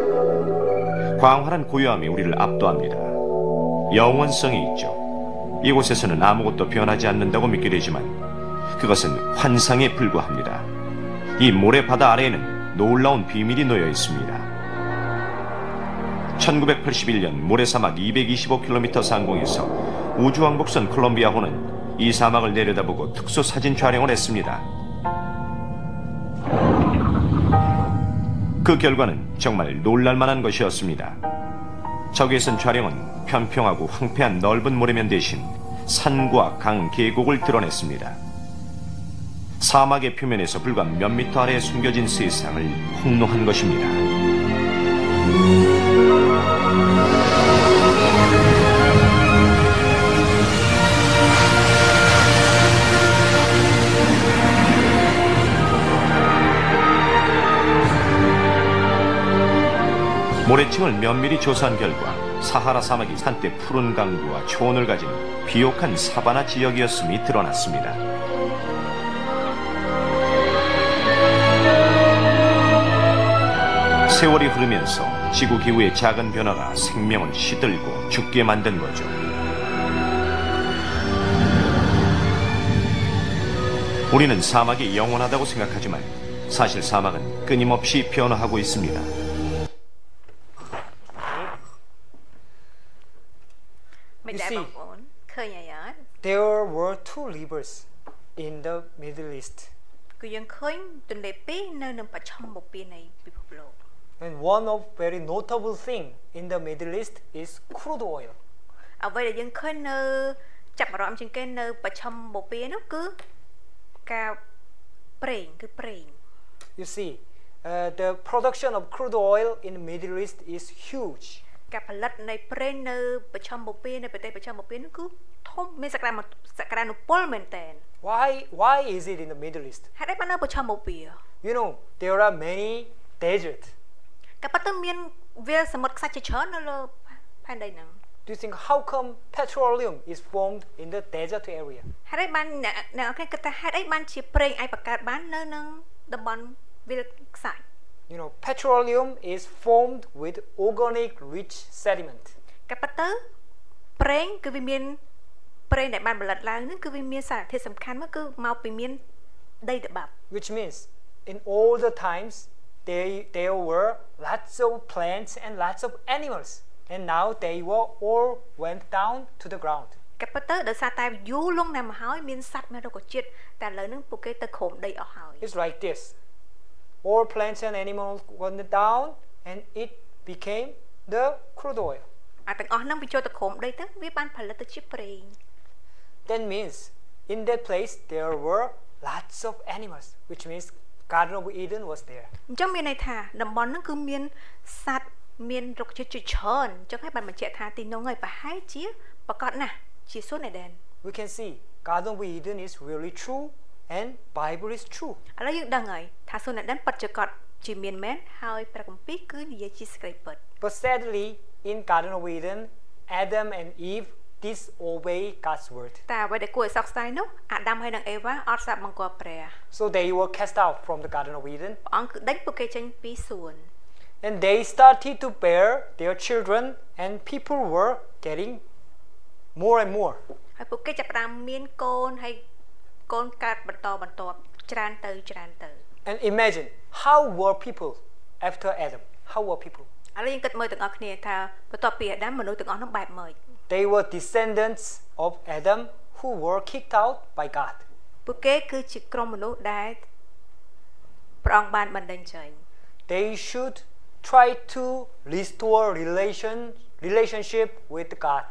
Speaker 3: 광활한 고요함이 우리를 압도합니다. 영원성이 있죠. 이곳에서는 아무것도 변하지 않는다고 믿게 되지만 그것은 환상에 불과합니다. 이 모래바다 아래에는 놀라운 비밀이 놓여 있습니다. 1981년 모래사막 225km 상공에서 우주왕복선 콜롬비아호는 이 사막을 내려다보고 특수 사진 촬영을 했습니다. 그 결과는 정말 놀랄만한 것이었습니다. 저기에선 촬영은 편평하고 황폐한 넓은 모래면 대신 산과 강, 계곡을 드러냈습니다. 사막의 표면에서 불과 몇 미터 아래에 숨겨진 세상을 폭로한 것입니다. 모래층을 면밀히 조사한 결과 사하라 사막이 한때 푸른 강구와 초원을 가진 비옥한 사바나 지역이었음이 드러났습니다. 세월이 흐르면서 지구 기후의 작은 변화가 생명을 시들고 죽게 만든 거죠. 우리는 사막이 영원하다고 생각하지만 사실 사막은 끊임없이 변화하고 있습니다.
Speaker 1: You see, there were two rivers in the Middle East. And one of very notable thing in the Middle East is crude oil. You see, the production of crude oil in the Middle East is huge. Why is it in the Middle East? You know, there are many deserts. Do you think how come petroleum is formed in the desert area? You know, petroleum is formed with organic rich sediment. Which means in all the times there were lots of plants and lots of animals, and now they were all went down to the ground. It's like this. All plants and animals went down and it became the crude oil. That means in that place there were lots of animals, which means Garden of Eden was there. We can see Garden of Eden is really true and Bible is true. But sadly, in Garden of Eden, Adam and Eve disobey God's word. So they were cast out from the Garden of Eden. And they started to bear their children, and people were getting more and more. And imagine, how were people after Adam? How were people? They were descendants of Adam who were kicked out by God. They should try to restore relationship with God.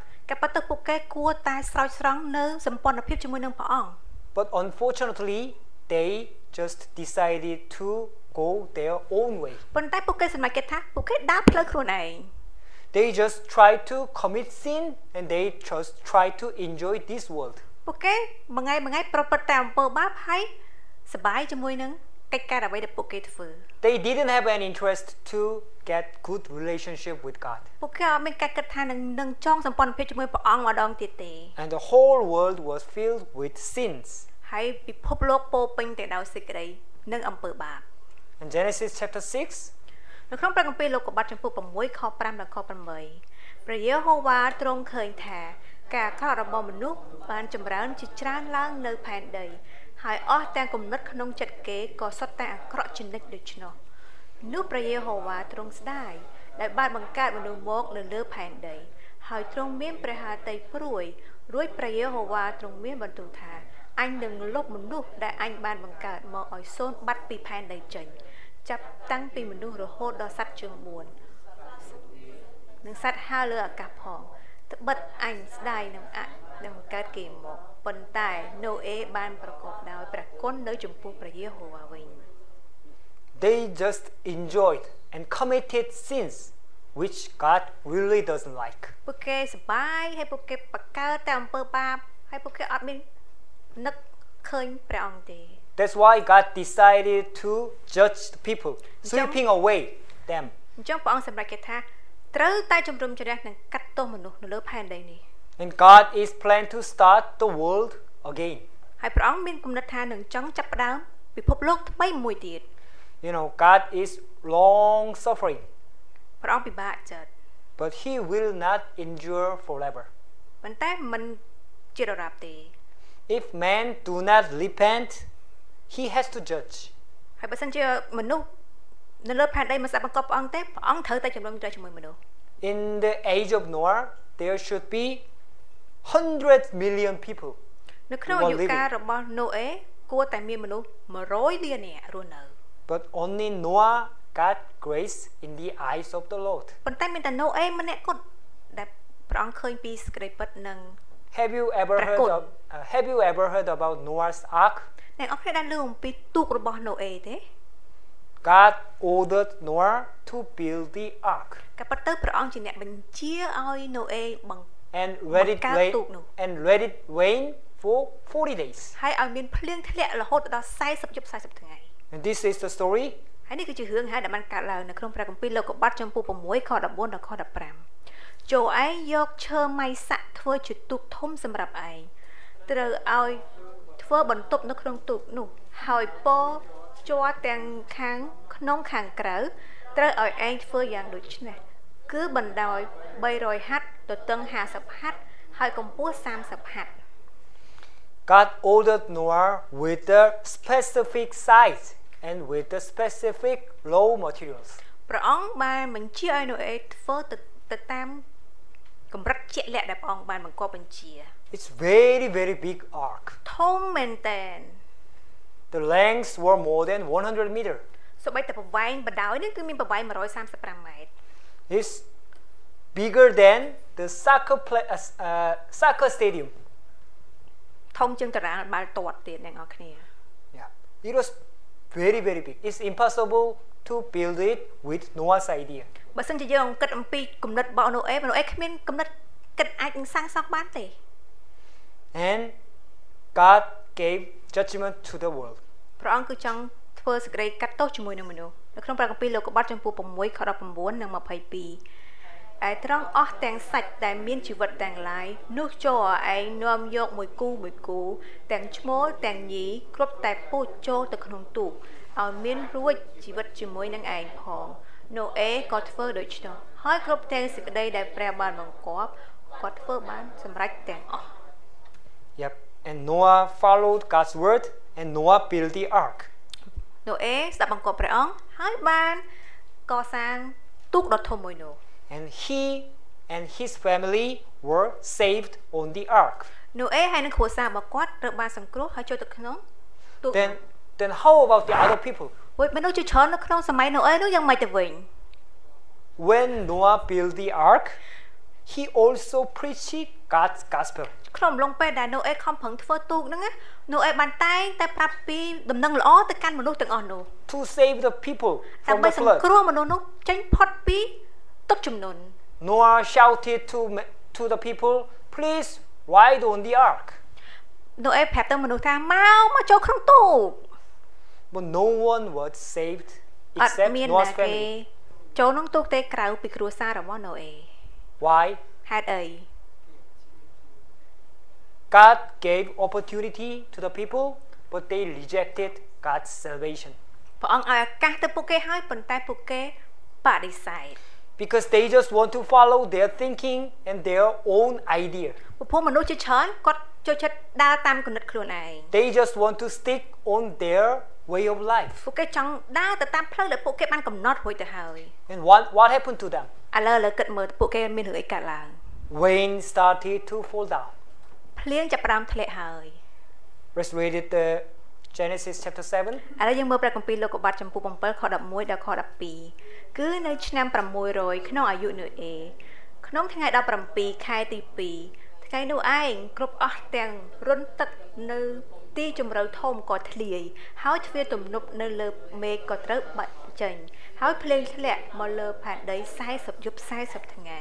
Speaker 1: But unfortunately, they just decided to go their own way. They just try to commit sin and they just try to enjoy this world. They didn't have an interest to get good relationship with God. And the whole world was filled with sins. In Genesis chapter 6,
Speaker 2: anh đừng lột mình nuốt để anh ban bằng cả mà ở xôn bắt bị pan đầy chỉnh chắp tăng bị mình nuốt rồi hốt đo sắt trường buồn nâng sắt hai lửa cặp hòn bật anh đài nâng ạ nâng cát kỳ một vận tải Noe banประกอบដោយព្រះគុណនៅចំពោះព្រះយេហូវ៉ាវិញ
Speaker 1: They just enjoyed and committed sins which God really doesn't like.
Speaker 2: ពួកគេសប្បាយហើយពួកគេបង្កើតតែអំពើបាបហើយពួកគេអត់មាននឹកឃើញព្រះអង្គទេ
Speaker 1: That's why God decided to judge the people, sweeping away them
Speaker 2: អញ្ចឹងព្រះអង្គសម្រេចគេថាត្រូវតែជំរុំជម្រះនិងកាត់ទោសមនុស្សនៅលើផែនដីនេះ
Speaker 1: And God is planned to start the world again.
Speaker 2: ហើយព្រះអង្គមានគំនិតថានឹងចង់ចាប់ផ្ដើមពិភពលោកថ្មីមួយទៀត
Speaker 1: You know, God is long suffering.
Speaker 2: ព្រះអង្គពិបាកចិត្ត
Speaker 1: But he will not endure forever.
Speaker 2: ប៉ុន្តែមិនជាដរាបទេ
Speaker 1: If man do not repent, he has to judge.
Speaker 2: ហើយបើសិនជាមនុស្សនៅលើផែនដីមិនស្ដាប់បង្គាប់ព្រះអង្គទេព្រះអង្គត្រូវតែជំនុំជម្រះជាមួយមនុស្ស
Speaker 1: In the age of Noah, there should be 100 million people.
Speaker 2: នៅក្នុងអាយុកាលរបស់ណូអេគួរតែមានមនុស្ស100លាននាក់រស់នៅ
Speaker 1: But only Noah got grace in the eyes of the Lord.
Speaker 2: ប៉ុន្តែមានតែណូអេម្នាក់គត់ដែលព្រះអង្គឃើញពីសេចក្តីពិតនិង
Speaker 1: Have you ever heard about Noah's Ark?
Speaker 2: អ្នកអរគ្នាបានឮអំពីទូករបស់ណូអេទេ
Speaker 1: God ordered Noah to build the ark.
Speaker 2: ក៏ប៉ុន្តែព្រះអង្គជាអ្នកបញ្ជាឲ្យណូអេបង្
Speaker 1: And let it rain for 40 days.
Speaker 2: ហើយឲ្យមានភ្លៀងធ្លាក់រហូតដល់40យប់40ថ្ងៃ
Speaker 1: And this is the story.
Speaker 2: ហើយនេះគឺជារឿងហើយដែលបានកើតឡើងនៅក្នុងព្រះគម្ពីរលោកុបាទចំពោះ6ខ14ដល់ខ15ចូលឯងយកឈើម៉ៃសាក់ធ្វើជាទូកធំសម្រាប់ឯងត្រូវឲ្យធ្វើបន្ទប់នៅក្នុងទូកនោះហើយពោជ័រទាំងខាងក្នុងខាងក្រៅត្រូវឲ្យឯងធ្វើយ៉ាងដូចនេះគឺបណ្ដោយ300ហត្ថទទឹង50ហត្ថហើយកម្ពស់30ហត្ថ
Speaker 1: God ordered Noah with the specific size and with the specific raw materials.
Speaker 2: ព្រះអង្គបានបញ្ជាឲ្យណូអេធ្វើទៅតាមកម្រិតជាក់លាក់ដែលព្រះអង្គបានបង្គាប់បញ្ជា
Speaker 1: It's very very big ark.
Speaker 2: ធំមែនតើ
Speaker 1: The lengths were more than 100 meter.
Speaker 2: សូម្បីតែប្រវែងបណ្ដោយនេះគឺមានប្រវែង135ម៉ែត្រ
Speaker 1: It's bigger than the soccer stadium.
Speaker 2: ធំជាងតារាងបាល់ទាត់ទៀតអ្នកនរគ្នា
Speaker 1: Yeah. It was very very big. It's impossible to build it with Noah's idea.
Speaker 2: បើសិនជាយើងគិតអំពីគំនិតរបស់ណូអេគ្មានគំនិតគិតអាចនឹងសាងសង់បានទេ
Speaker 1: And God gave judgment to the world.
Speaker 2: ព្រះអង្គគឺចង់ធ្វើសេចក្តីកាត់ទោសជាមួយនឹងមនុស្សនៅក្នុងព្រះគម្ពីរលោកុបាទចំពោះ6ខ19និង22ឯត្រង់អស់ទាំងសាច់ដែលមានជីវិតទាំងឡាយនោះចូលឯងនាំយកមួយគូទាំងឈ្មោលទាំងញីគ្រប់តែពូជចូលទៅក្នុងទូកឲ្យមានរួចជីវិតជាមួយនឹងឯងផងណូអេក៏ធ្វើដូច្នោះហើយគ្រប់ទាំងសេចក្តីដែលព្រះបានបង្គាប់គាត់ធ្វើបានសម្រេចទាំងអស់
Speaker 1: Yep. And Noah followed God's word and Noah built the ark.
Speaker 2: ណូអេស្ដាប់បង្គាប់ព្រះអង្គហើយបានកសាងទូកដ៏ធំមួយនោះ
Speaker 1: And he and his family were saved on the ark.
Speaker 2: ណូអេហើយនឹងគ្រួសាររបស់គាត់ត្រូវបានសង្គ្រោះហើយចូលទៅក្នុងទូក
Speaker 1: Then how about the other people?
Speaker 2: ពួកមនុស្សជាច្រើននៅក្នុងសម័យណូអេនោះយ៉ាងម៉េចទៅវិញ
Speaker 1: When Noah built the ark, he also preached God's gospel.
Speaker 2: ក្នុងអំឡុងពេលដែលណូអេខំប្រឹងធ្វើទូកហ្នឹងណូអេបានតែងតែប្រាប់ពីដំណឹងល្អទៅកាន់មនុស្សទាំងអស់នោះ
Speaker 1: To save the people from the flood.
Speaker 2: ដើម្បីសង្គ្រោះមនុស្សនោះចេញផុតពីទឹកជំនន់
Speaker 1: Noah shouted to the people, "Please ride on the ark."
Speaker 2: ណូអេប្រាប់ទៅមនុស្សថាមកចូលក្នុងទូក
Speaker 1: But no one was saved except Noah's family.
Speaker 2: ចូលក្នុងទូកទេក្រៅពីគ្រួសាររបស់ណូអេ
Speaker 1: Why?
Speaker 2: ហេតុអី
Speaker 1: God gave opportunity to the people, but they rejected God's salvation.
Speaker 2: ព្រះអង្គឲ្យឱកាសទៅពួកគេហើយប៉ុន្តែពួកគេបដិសេធ
Speaker 1: Because they just want to follow their thinking and their own idea.
Speaker 2: ព្រោះមនុស្សជាច្រើនគាត់ចូលចិត្តដើរតាមគំនិតខ្លួនឯង
Speaker 1: They just want to stick on their way of life.
Speaker 2: ពួកគេចង់ដើរទៅតាមផ្លូវដែលពួកគេបានកំណត់រួចទៅហើយ
Speaker 1: And what happened to them?
Speaker 2: ឥឡូវគិតមើលពួកគេមានរឿងអីកើតឡើង
Speaker 1: Rain started to fall down.
Speaker 2: ភ្លៀងចាប់ផ្ដើមធ្លាក់ហើយ
Speaker 1: Let's read it Genesis chapter 7.
Speaker 2: ឥឡូវយើងមើលព្រះគម្ពីរលោកុបាទចំពោះ7ខ11ដល់ខ12គឺនៅឆ្នាំ600ក្នុងអាយុណូអេក្នុងថ្ងៃ17ខែទី2ថ្ងៃនោះឯងគ្រប់អស់ទាំងរុនទឹកនៅទីជម្រៅធំក៏ធ្លាយហើយទ្វារទំនប់នៅលើមេឃក៏ត្រូវបាត់ចេញហើយភ្លៀងធ្លាក់មកលើផែនដី40យប់40ថ្ងៃ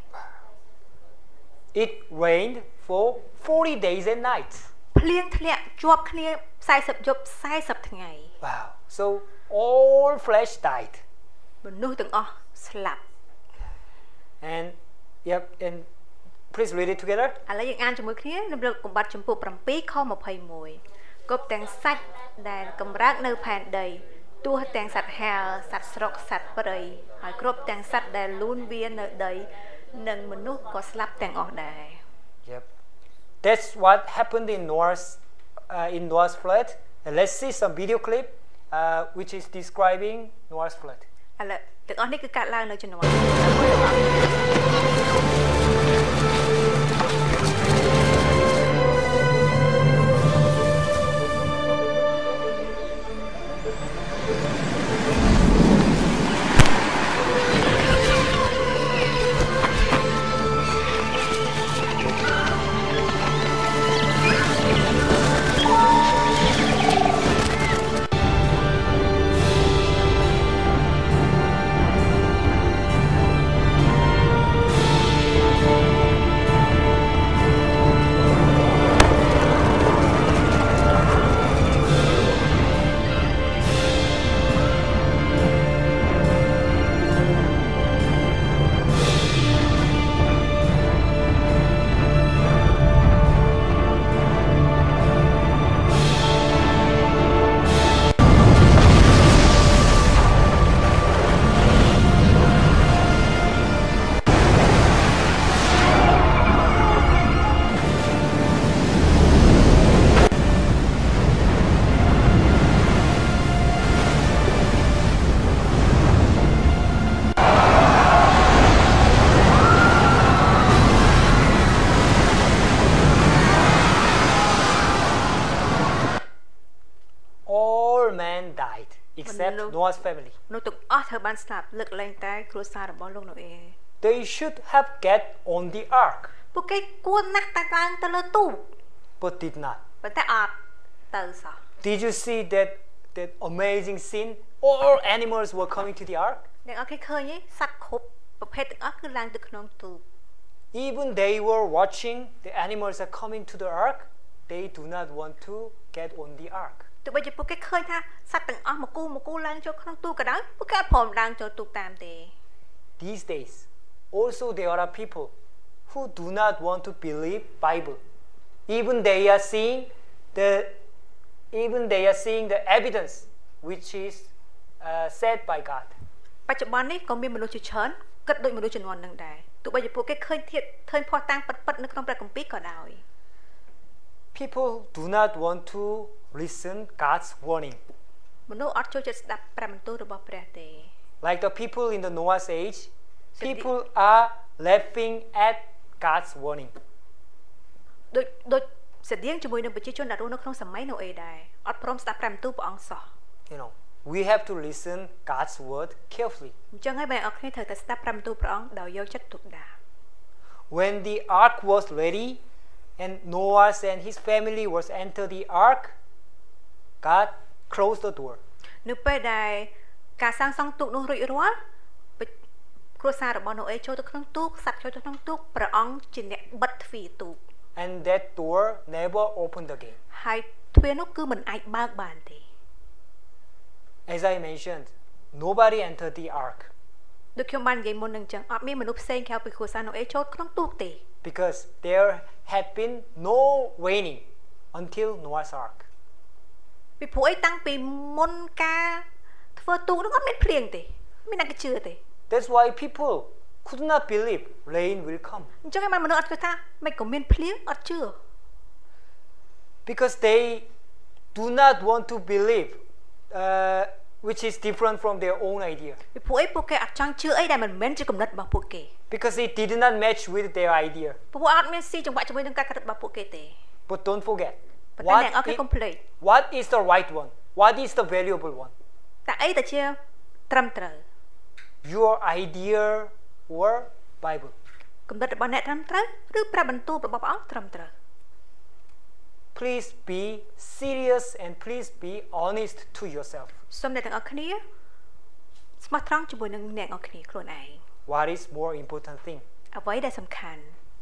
Speaker 1: It rained for 40 days and nights.
Speaker 2: ភ្លៀងធ្លាក់ជាប់គ្នា40យប់40ថ្ងៃ
Speaker 1: Wow. So all flesh died.
Speaker 2: មនុស្សទាំងអស់ស្លាប់
Speaker 1: And yep, and please read it together.
Speaker 2: ឥឡូវយើងអានជាមួយគ្នានៅលើកុំបាត់ចំពោះ7ខ21គ្រប់ទាំងសាច់ដែលកម្រើកនៅផែនដីទោះទាំងសត្វហាលសត្វស្រុកសត្វព្រៃហើយគ្រប់ទាំងសត្វដែលលូនវានៅដីនិងមនុស្សក៏ស្លាប់ទាំងអស់ដែរ
Speaker 1: Yep. That's what happened in Noah's flood. And let's see some video clip which is describing Noah's flood.
Speaker 2: ឥឡូវទាំងអស់នេះគឺកើតឡើងនៅជំនាន់
Speaker 1: Except Noah's family.
Speaker 2: នោះទាំងអស់ត្រូវបានស្លាប់លើកលែងតែគ្រួសាររបស់លោកណូអេ
Speaker 1: They should have get on the ark.
Speaker 2: ពួកគេគួរណាស់តែឡើងទៅលើទូក
Speaker 1: But did not.
Speaker 2: ប៉ុន្តែអត់ទៅសោះ
Speaker 1: Did you see that amazing scene? All animals were coming to the ark.
Speaker 2: អ្នកអត់ឃើញទេសត្វគ្រប់ប្រភេទទាំងអស់គឺឡើងទៅក្នុងទូក
Speaker 1: Even they were watching the animals are coming to the ark. They do not want to get on the ark.
Speaker 2: ទោះបីជាពួកគេឃើញថាសត្វទាំងអស់មកគូឡើងចូលក្នុងទូកក៏ដោយពួកគេអត់ព្រមឡើងចូលទូកតាមទេ
Speaker 1: These days also there are people who do not want to believe Bible. Even they are seeing the evidence which is said by God.
Speaker 2: បច្ចុប្បន្ននេះក៏មានមនុស្សជាច្រើនគិតដូចមនុស្សជំនាន់នឹងដែរទោះបីជាពួកគេឃើញភស្តុតាងពិតៗនៅក្នុងព្រះគម្ពីរក៏ដោយ
Speaker 1: People do not want to listen God's warning.
Speaker 2: មនុស្សអត់ចូលចិត្តស្ដាប់ព្រះបន្ទូលរបស់ព្រះទេ
Speaker 1: Like the people in the Noah's age, people are laughing at God's warning.
Speaker 2: ដូចស្តៀងជាមួយនឹងប្រជាជនដែលរស់នៅក្នុងសម័យណូអេដែរអត់ព្រមស្ដាប់ព្រះបន្ទូលព្រះអង្គសោះ
Speaker 1: You know, we have to listen God's word carefully.
Speaker 2: អញ្ចឹងហើយបងប្អូនគ្នាត្រូវតែស្ដាប់ព្រះបន្ទូលព្រះអង្គដោយយកចិត្តទុកដាក់
Speaker 1: When the ark was ready and Noah and his family was enter the ark, God closed the door.
Speaker 2: នៅពេលដែលការសាងសង់ទូកនោះរួចរាល់គ្រួសាររបស់ណូអេចូលទៅក្នុងទូកសត្វចូលទៅក្នុងទូកព្រះអង្គជាអ្នកបិទទ្វារទូក
Speaker 1: And that door never opened again.
Speaker 2: ហើយទ្វារនោះគឺមិនអាចបើកបានទេ
Speaker 1: As I mentioned, nobody entered the ark.
Speaker 2: ដូចខ្ញុំបាននិយាយមុននឹងអញ្ចឹងអត់មានមនុស្សផ្សេងក្រៅពីគ្រួសារណូអេចូលក្នុងទូកទេ
Speaker 1: Because there had been no raining until Noah's ark.
Speaker 2: ពីព្រោះអីតាំងពីមុនការធ្វើទូកនោះអត់មានភ្លៀងទេមានអ្នកជឿទេ
Speaker 1: That's why people could not believe rain will come.
Speaker 2: អញ្ចឹងបានមនុស្សអត់គិតថាមិនក៏មានភ្លៀងអត់ជឿ
Speaker 1: Because they do not want to believe which is different from their own idea.
Speaker 2: ពីព្រោះអីពួកគេអត់ចង់ជឿអីដែលមិនមែនជាគំនិតរបស់ពួកគេ
Speaker 1: Because it did not match with their idea.
Speaker 2: ព្រោះអត់មានស៊ីចង្វាក់ជាមួយនឹងការគិតរបស់ពួកគេទេ
Speaker 1: But don't forget.
Speaker 3: What
Speaker 1: is the right one? What is the valuable one?
Speaker 2: តើអីទៅជាត្រឹមត្រូវ
Speaker 1: Your idea or Bible?
Speaker 2: គំនិតរបស់អ្នកត្រឹមត្រូវឬព្រះបន្ទូលរបស់ព្រះអង្គត្រឹមត្រូវ
Speaker 1: Please be serious and please be honest to yourself.
Speaker 2: សូមអ្នកទាំងអស់គ្នាស្មោះត្រង់ជាមួយនឹងអ្នកទាំងអស់គ្នាខ្លួនឯង
Speaker 1: What is more important thing?
Speaker 2: អ្វីដែលសំខាន់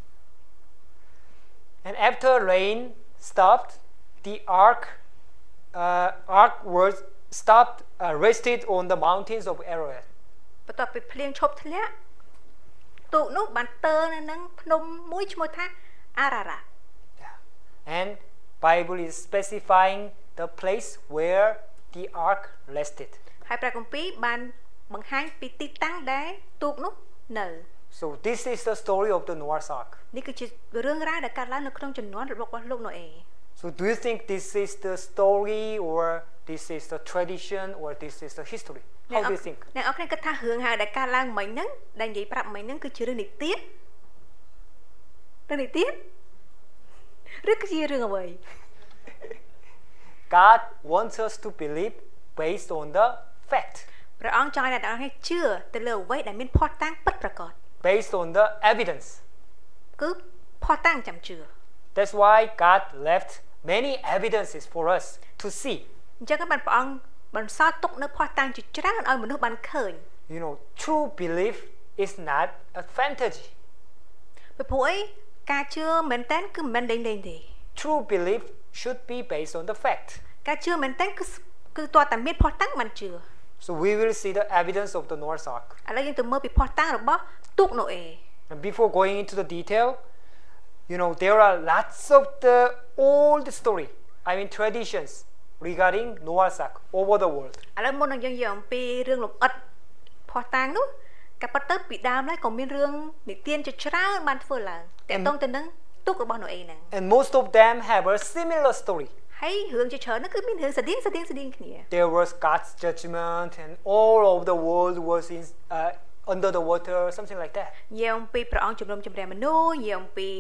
Speaker 1: And after rain stopped, the ark was stopped, rested on the mountains of Ararat.
Speaker 2: បន្ទាប់ពីភ្លៀងឈប់ធ្លាក់ទូកនោះបានទើនៅនឹងភ្នំមួយឈ្មោះថា Ararat
Speaker 1: and Bible is specifying the place where the ark rested
Speaker 2: ហើយព្រះគម្ពីរបានបង្ហាញពីទីតាំងដែលទូកនោះនៅ
Speaker 1: So this is the story of the Noah's ark
Speaker 2: នេះគឺជារឿងរ៉ាវដែលកើតឡើងនៅក្នុងជំនាន់របស់លោកណូអេ
Speaker 1: So do you think this is the story or this is the tradition or this is the history How do you think
Speaker 2: អ្នកអរគ្នាគិតថារឿងហើយដែលកើតឡើងមិញហ្នឹងដែលនិយាយប្រាប់មិញហ្នឹងគឺជារឿងនិទានឬគឺជារឿងអ្វី
Speaker 1: God wants us to believe based on the fact
Speaker 2: ព្រះអង្គចង់ឲ្យអ្នកទាំងអស់គ្នាជឿទៅលើអ្វីដែលមានភស្តុតាងពិតប្រាកដ
Speaker 1: based on the evidence
Speaker 2: គឺភស្តុតាងចាំជឿ
Speaker 1: That's why God left many evidences for us to see
Speaker 2: អញ្ចឹងបានព្រះអង្គបន្សល់ទុកនៅភស្តុតាងជាច្រើនឲ្យមនុស្សបានឃើញ
Speaker 1: You know true belief is not a fantasy
Speaker 2: ពីព្រោះអីការជឿមែនតើគឺមិនមែនលេងទេ
Speaker 1: True belief should be based on the fact
Speaker 2: ការជឿមែនតើគឺតើតែមានភស្តុតាងបានជឿ
Speaker 1: So we will see the evidence of the Noah's ark
Speaker 2: ឥឡូវយើងទៅមើលពីភស្តុតាងរបស់ទូកណូអេ
Speaker 1: And before going into the detail you know there are lots of the old story I mean traditions regarding Noah's ark over the world
Speaker 2: ឥឡូវមុននឹងយើងនិយាយអំពីរឿងលម្អិតភស្តុតាងនោះក៏ប៉ុន្តែពីដើមឡើយក៏មានរឿងនិទានជាច្រើនបានធ្វើឡើងទាក់ទងទៅនឹងទូករបស់ណូអេហ្នឹង
Speaker 1: And most of them have a similar story
Speaker 2: ហើយរឿងជាច្រើនហ្នឹងគឺមានរឿងស្តៀងគ្នា
Speaker 1: There was God's judgment and all of the world was in under the water something like that
Speaker 2: និយាយអំពីព្រះអង្គជំនុំជម្រះមនុស្សនិយាយអំពី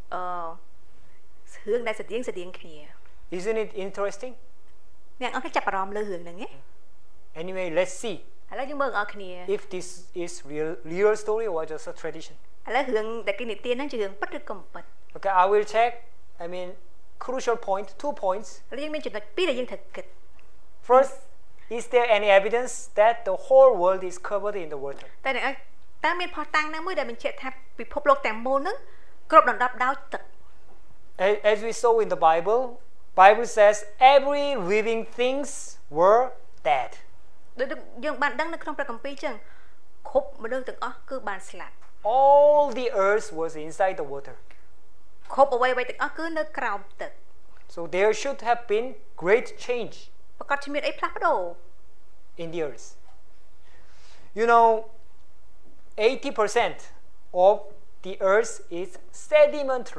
Speaker 2: រឿងដែលស្តៀងគ្នា
Speaker 1: Isn't it interesting
Speaker 2: អ្នកអង្គចាប់អារម្មណ៍លើរឿងហ្នឹងទេ
Speaker 1: Anyway let's see
Speaker 2: ឥឡូវយើងមើលអរគ្នា
Speaker 1: if this is real story or just a tradition
Speaker 2: ឥឡូវរឿងដែលគេនិទានហ្នឹងជារឿងពិតឬក៏មិនពិត
Speaker 1: Okay I will check I mean crucial point 2 points
Speaker 2: ឥឡូវយើងមានចំណុច2ដែលយើងត្រូវគិត
Speaker 1: First is there any evidence that the whole world is covered in the water
Speaker 2: តែអ្នកតើមានភស្តុតាងណាមួយដែលបញ្ជាក់ថាពិភពលោកទាំងមូលហ្នឹងគ្របដណ្ដប់ដោយទឹក
Speaker 1: As we saw in the Bible says every living things were dead
Speaker 2: ដូចយើងបានដឹងនៅក្នុងព្រះគម្ពីរចឹងគ្រប់មនុស្សទាំងអស់គឺបានស្លាប់
Speaker 1: All the earth was inside the water
Speaker 2: គ្រប់អ្វីៗទាំងអស់គឺនៅក្រោមទឹក
Speaker 1: So there should have been great change
Speaker 2: ប្រកាសជាមានអីផ្លាស់ប្ដូរ
Speaker 1: in the earth You know 80% of the earth is sediment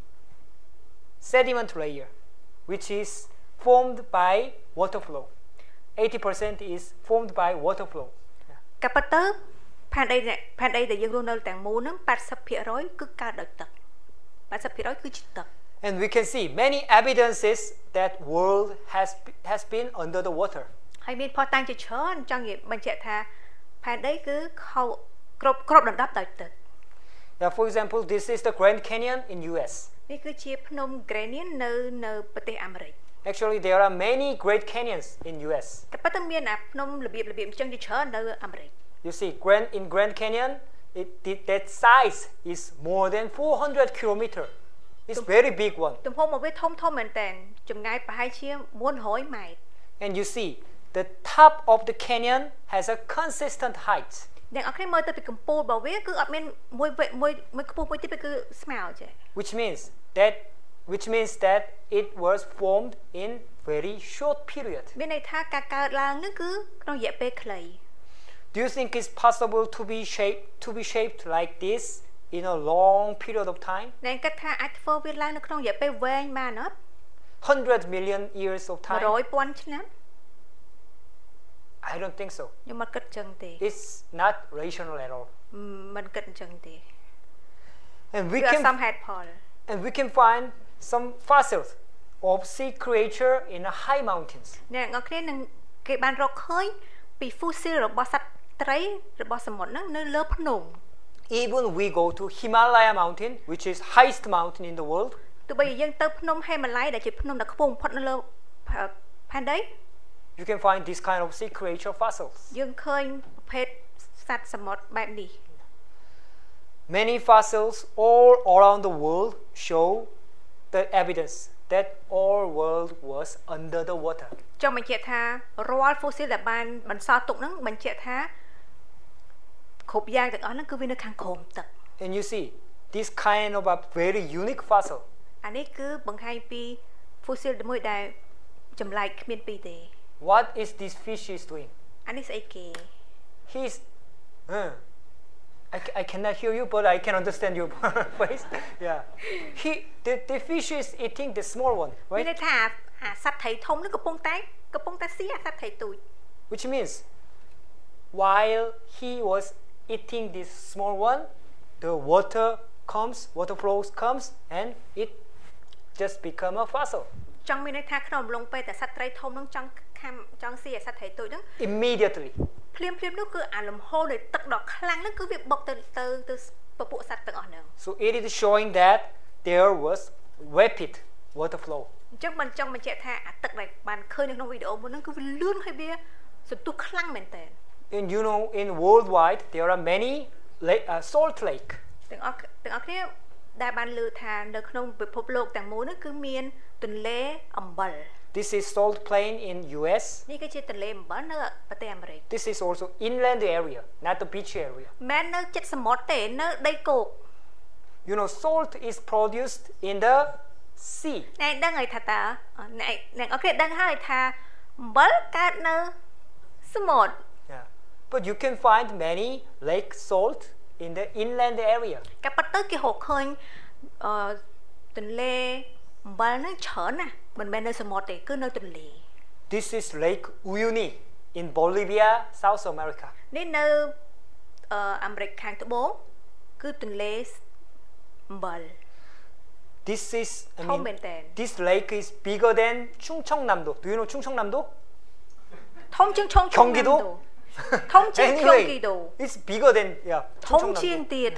Speaker 1: layer which is formed by water flow 80% is formed by water flow
Speaker 2: ក៏ប៉ុន្តែផែនដីដែលយើងរស់នៅទាំងមូលហ្នឹង 80% គឺកើតដោយទឹក 80% គឺជាទឹក
Speaker 1: And we can see many evidences that world has been under the water
Speaker 2: ហើយមានភស្តុតាងជាច្រើនចង់និយាយបញ្ជាក់ថាផែនដីគឺគ្រប់ដណ្ដប់ដោយទឹក
Speaker 1: Yeah, for example this is the Grand Canyon in US
Speaker 2: នេះគឺជាភ្នំ Grand Canyon នៅប្រទេសអាមេរិក
Speaker 1: Actually there are many great canyons in US
Speaker 2: តែប៉ុន្តែមានអាភ្នំរបៀបអញ្ចឹងជាច្រើននៅអាមេរិក
Speaker 1: You see in Grand Canyon that size is more than 400 kilometers It's very big one
Speaker 2: ទំហំរបស់វាធំមែនតើចម្ងាយប្រហែលជា400ម៉ែត្រ
Speaker 1: And you see the top of the canyon has a consistent height
Speaker 2: អ្នកអរគ្នាមើលទៅពីកំពូលរបស់វាគឺអត់មានមួយខ្ពស់មួយតិចគឺស្មើចេះ
Speaker 1: which means that it was formed in very short period
Speaker 2: មានន័យថាការកើតឡើងនឹងគឺក្នុងរយៈពេលខ្លី
Speaker 1: Do you think it's possible to be shaped like this in a long period of time
Speaker 2: អ្នកគិតថាអាចធ្វើវាឡើងនៅក្នុងរយៈពេលវែងបានអត់
Speaker 1: 100 million years of time
Speaker 2: 100,000 ឆ្នាំ
Speaker 1: I don't think so
Speaker 2: ខ្ញុំមិនគិតចឹងទេ
Speaker 1: It's not rational at all
Speaker 2: មិនគិតអញ្ចឹងទេ
Speaker 1: And we can find some fossils of sea creature in the high mountains
Speaker 2: អ្នកនរគ្នានឹងគេបានរកឃើញពី fossil របស់សត្វត្រីរបស់សមុទ្រហ្នឹងនៅលើភ្នំ
Speaker 1: Even we go to Himalaya mountain which is highest mountain in the world
Speaker 2: ទោះបីយើងទៅភ្នំហេម៉ាឡៃដែលជាភ្នំដ៏ខ្ពស់បំផុតនៅលើផែនដី
Speaker 1: You can find this kind of sea creature fossils
Speaker 2: យើងឃើញប្រភេទសត្វសមុទ្របែបនេះ
Speaker 1: Many fossils all around the world show the evidence that all world was under the water
Speaker 2: ចង់បញ្ជាក់ថារាល់ fossil ដែលបានបន្សល់ទុកហ្នឹងបញ្ជាក់ថាគ្រប់យ៉ាងទាំងអស់ហ្នឹងគឺវានៅខាងក្រោមទឹក
Speaker 1: And you see this kind of a very unique fossil
Speaker 2: អានេះគឺបង្ហាញពី fossil មួយដែលចម្លែកគ្មានពីរទេ
Speaker 1: What is this fish is doing
Speaker 2: អានេះស្អីគេ
Speaker 1: He's I cannot hear you but I can understand your voice yeah the fish is eating the small one
Speaker 2: មាន
Speaker 1: right
Speaker 2: ន័យថាអាសត្វត្រីធំហ្នឹងកំពុងតែស៊ីអាសត្វត្រីទូច
Speaker 1: which means while he was eating this small one the water flows comes and it just become a fossil
Speaker 2: ចង់មានន័យថាក្នុងអំឡុងពេលតែសត្វត្រីធំហ្នឹងចង់ស៊ីអាសត្វត្រីទូចហ្នឹង
Speaker 1: immediately
Speaker 2: ភ្លាមនោះគឺអាលំហូរនៃទឹកដ៏ខ្លាំងហ្នឹងគឺវាបុកទៅពពួកសត្វទាំងអស់ហ្នឹង
Speaker 1: So it is showing that there was rapid water flow
Speaker 2: អញ្ចឹងមិនចង់បញ្ជាក់ថាអាទឹកដែលបានឃើញនៅក្នុងវីដេអូមួយហ្នឹងគឺវាលឿនហើយវាសន្ទុះខ្លាំងមែនតើ
Speaker 1: And you know in worldwide there are many salt lake
Speaker 2: ទាំងអស់គ្នាដែលបានលើថានៅក្នុងពិភពលោកទាំងមូលហ្នឹងគឺមានទន្លេអំបិល
Speaker 1: This is salt plain in US
Speaker 2: នេះគឺជាទន្លេអំបិលនៅប្រទេសអាមេរិក
Speaker 1: This is also inland area not the beach area
Speaker 2: មិននៅជិតសមុទ្រទេនៅដីគោក
Speaker 1: You know salt is produced in the sea
Speaker 2: អ្នកដឹងហើយថាតើអ្នកអូខេដឹងហើយថាអំបិលកើតនៅសមុទ្រ
Speaker 1: Yeah but you can find many lake salt in the inland area
Speaker 2: ក៏ប៉ុន្តែគេរកឃើញទន្លេអំបិលហ្នឹងច្រើនណាស់មិនមែននៅសមុទ្រទេគឺនៅទន្លេ
Speaker 1: This is Lake Uyuni in Bolivia South America
Speaker 2: នេះនៅអាមេរិកខាងត្បូងគឺទន្លេអំបិល
Speaker 1: This is this lake is bigger than 충청남도 Do you know 충청남도
Speaker 2: ធំជាង경기도ធំជាង 경기도
Speaker 1: It's bigger than yeah
Speaker 2: ធំជាងទៀត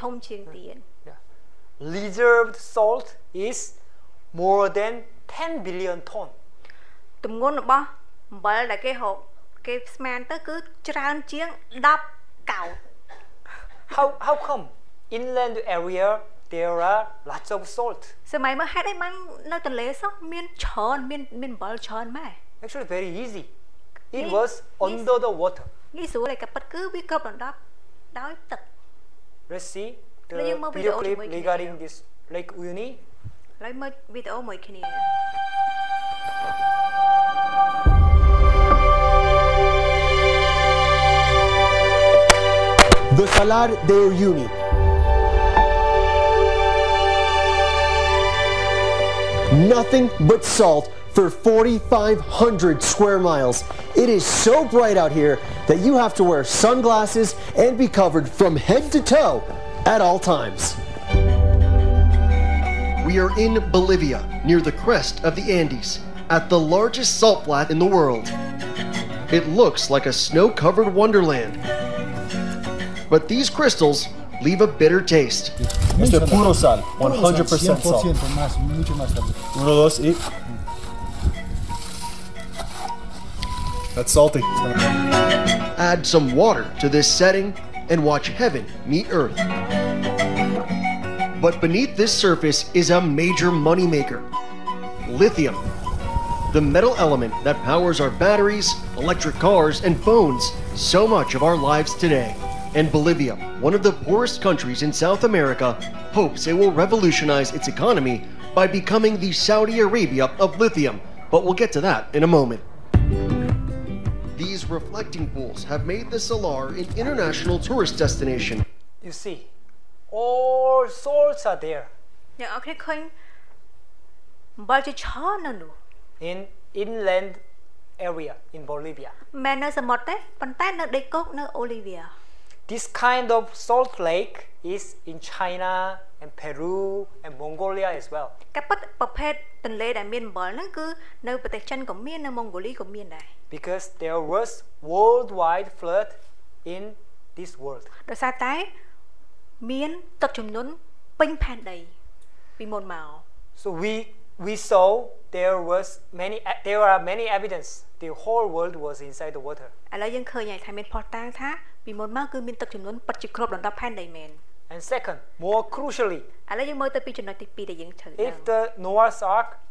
Speaker 1: Reserved salt is more than 10 billion ton
Speaker 2: ទម្ងន់របស់អំបិលដែលគេស្មានទៅគឺច្រើនជាង10កោត
Speaker 1: How come inland area there are lots of salt
Speaker 2: សម័យមកហេតុអីបាននៅទន្លេសោះមានច្រើនមានអំបិលច្រើនម៉ែ
Speaker 1: Actually very easy It was under the water
Speaker 2: ងាយស្រួលតែក៏ពិតគឺវាគ្របដណ្ដប់ដោយទឹក
Speaker 1: Let's see the video clip regarding this Lake Uyuni
Speaker 2: ឡើយមើលវីដេអូមួយគ្នា
Speaker 4: The Salar de Uyuni. Nothing but salt for 4,500 square miles. It is so bright out here that you have to wear sunglasses and be covered from head to toe at all times.
Speaker 5: We are in Bolivia, near the crest of the Andes, at the largest salt flat in the world. It looks like a snow-covered wonderland. But these crystals leave a bitter taste.
Speaker 4: Mr. Puro sal, 100% salt. Uno, dos, y... That's salty.
Speaker 5: Add some water to this setting and watch heaven meet earth. But beneath this surface is a major moneymaker: lithium, the metal element that powers our batteries, electric cars, and phones, so much of our lives today. And Bolivia, one of the poorest countries in South America, hopes it will revolutionize its economy by becoming the Saudi Arabia of lithium, but we'll get to that in a moment. These reflecting pools have made the Salar an international tourist destination.
Speaker 1: You see, all salts are there.
Speaker 2: អ្នកអរគ្នាឃើញអំបិលជាច្រើននៅនោះ
Speaker 1: In inland area in Bolivia.
Speaker 2: មិននៅសមុទ្រទេប៉ុន្តែនៅដីគោកនៅអូលីវីយ៉ា
Speaker 1: This kind of salt lake is in China and Peru and Mongolia as well.
Speaker 2: ក៏ប៉ុន្តែប្រភេទទន្លេដែលមានអំបិលហ្នឹងគឺនៅប្រទេសចិនក៏មាននៅម៉ុងហ្គូលីក៏មានដែរ
Speaker 1: Because there was worldwide flood in this world.
Speaker 2: ដោយសារតែមានទឹកជំនន់ពេញផែនដីពីមុនមក
Speaker 1: So we saw there are many evidence the whole world was inside the water.
Speaker 2: ឥឡូវយើងឃើញហើយថាមានផុសតាងថាពីមុនមកគឺមានទឹកជំនន់ពិតជាគ្របដណ្ដប់ផែនដីមែន
Speaker 1: And second, more crucially,
Speaker 2: ឥឡូវយើងមើលទៅពីចំណុចទី2ដែលយើងត្រូវ
Speaker 1: if the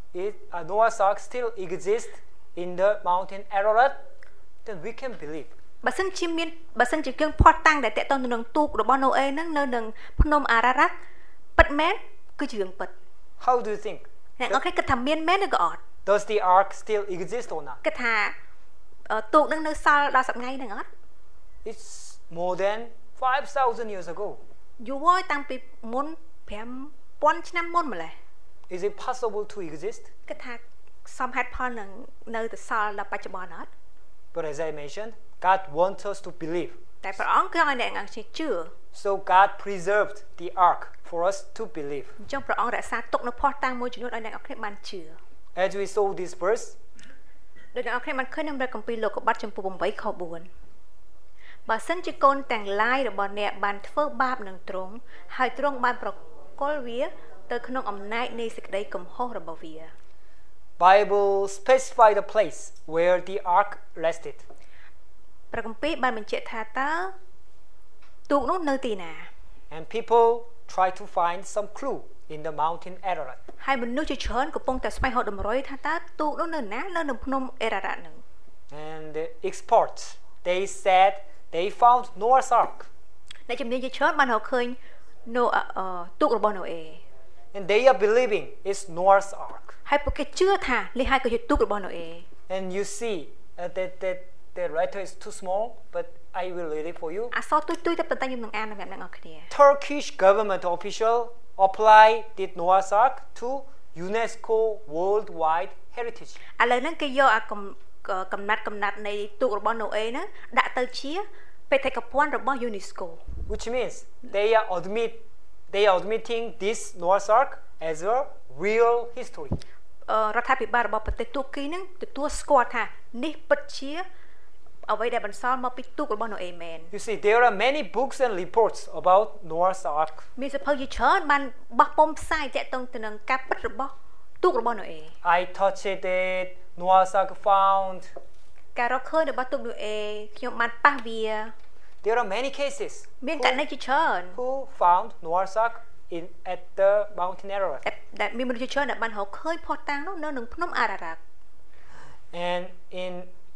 Speaker 1: Noah's Ark still exists in the mountain Ararat, then we can believe
Speaker 2: បើសិនជាយើងផុសតាំងដែលតេតទៅនឹងទូករបស់ណូអេហ្នឹងនៅនឹងភ្នំអារ៉ារ៉ាត់ពិតមែនគឺជារឿងពិត
Speaker 1: How do you think?
Speaker 2: អ្នកនរគ្នាគិតថាមានមែនឬក៏អត់
Speaker 1: Does the ark still exist or not?
Speaker 2: គិតថាទូកហ្នឹងនៅសល់ដល់សប្តាហ៍ហ្នឹងអត់
Speaker 1: It's more than 5,000 years ago.
Speaker 2: យូរហើយតាំងពីមុន 5,000 ឆ្នាំមុនម្ល៉េះ
Speaker 1: Is it possible to exist?
Speaker 2: គិតថាសមហេតុផលនឹងនៅតែសល់ដល់បច្ចុប្បន្នអត់
Speaker 1: But as I mentioned, God wants us to believe.
Speaker 2: តែព្រះអង្គគឺឲ្យអ្នកទាំងអស់គ្នាជឿ
Speaker 1: So God preserved the ark for us to believe.
Speaker 2: អញ្ចឹងព្រះអង្គរក្សាទុកនៅភស្តុតាងមួយចំនួនឲ្យអ្នកទាំងអស់គ្នាបានជឿ
Speaker 1: As we saw this verse,
Speaker 2: ដោយអ្នកទាំងអស់គ្នាបានឃើញនៅព្រះគម្ពីរលោកុបាតចំពោះ8ខ4បើសិនជាកូនទាំងឡាយរបស់អ្នកបានធ្វើបាបនឹងទ្រង់ហើយទ្រង់បានប្រគល់វាទៅក្នុងអំណាចនៃសេចក្តីកំហុសរបស់វា
Speaker 1: Bible specify the place where the ark rested.
Speaker 2: ព្រះគម្ពីរបានបញ្ជាក់ថាតើទូកនោះនៅទីណា
Speaker 1: And people try to find some clue in the mountain Ararat.
Speaker 2: ហើយមនុស្សជាច្រើនកំពុងតែស្វែងរកតម្រុយថាតើទូកនោះនៅណានៅនឹងភ្នំអេរ៉ារ៉ាត់ហ្នឹង
Speaker 1: And the experts, they said they found Noah's ark.
Speaker 2: អ្នកជំនាញជាច្រើនបានរកឃើញទូករបស់ណូអេ
Speaker 1: And they are believing it's Noah's ark.
Speaker 2: ហើយពួកគេជឿថានេះហើយគឺជាទូករបស់ណូអេ
Speaker 1: And you see that the letter is too small, but I will read it for you.
Speaker 2: អក្សរទុយតែប៉ុន្តែខ្ញុំនឹងអានសម្រាប់អ្នកនរគ្នា
Speaker 1: Turkish government official applied the Noah's ark to UNESCO Worldwide Heritage.
Speaker 2: ឥឡូវហ្នឹងគេយកកំណត់នៃទូករបស់ណូអេហ្នឹងដាក់ទៅជាបេតិកភណ្ឌរបស់ UNESCO
Speaker 1: Which means they are admitting this Noah's ark as a real history.
Speaker 2: រដ្ឋាភិបាលរបស់ប្រទេសទូគីហ្នឹងទទួលស្គាល់ថានេះពិតជាអ្វីដែលបន្សល់មកពីទូករបស់ណូអេមែន
Speaker 1: You see, there are many books and reports about Noah's ark.
Speaker 2: មានសៀវភៅជាច្រើនបានបោះពុម្ពផ្សាយទាក់ទងទៅនឹងការពិតរបស់ទូករបស់ណូអេ
Speaker 1: I touched it, Noah's ark found.
Speaker 2: ការរកឃើញរបស់ទូកណូអេខ្ញុំបានប៉ះវា
Speaker 1: There are many cases
Speaker 2: មានករណីជាច្រើន
Speaker 1: who found Noah's ark at the mountain Ararat.
Speaker 2: ដែលមានមនុស្សជាច្រើនដែលបានរកឃើញភស្តុតាងនោះនៅនឹងភ្នំអារ៉ារ៉ាត់
Speaker 1: And in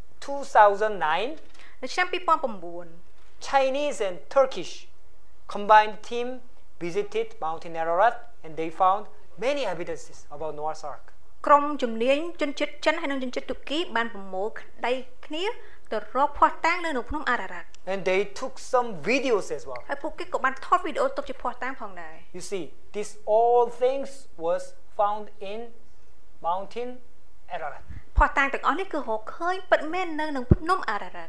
Speaker 1: 2009,
Speaker 2: នៅឆ្នាំ2009
Speaker 1: Chinese and Turkish combined team visited Mountain Ararat and they found many evidences about Noah's ark.
Speaker 2: ក្រុមជំនាញជនជាតិចិនហើយនិងជនជាតិទូគីបានប្រមូលដៃគ្នាទៅរកភស្តុតាងនៅក្នុងភ្នំអារ៉ារ៉ាត់
Speaker 1: And they took some videos as well.
Speaker 2: ហើយពួកគេក៏បានថតវីដេអូទុកជាភស្តុតាងផងដែរ
Speaker 1: You see, this all things was found in Mountain Ararat.
Speaker 2: ភស្តុតាងទាំងអស់នេះគឺរកឃើញពិតមែននៅក្នុងភ្នំអារ៉ារ៉ាត់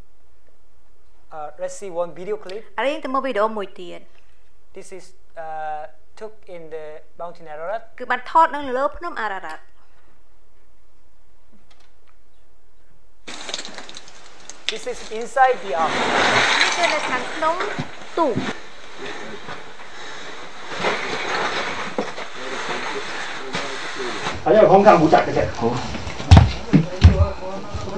Speaker 1: Let's see one video clip.
Speaker 2: ឥឡូវយើងទៅមើលវីដេអូមួយទៀត
Speaker 1: This is took in the Mountain Ararat.
Speaker 2: គឺបានថតនៅលើភ្នំអារ៉ារ៉ាត់
Speaker 1: This is inside the ark.
Speaker 2: នេះគឺនៅខាងក្នុងទូក
Speaker 6: 喺呢個空間好窄嘅啫。好。OK。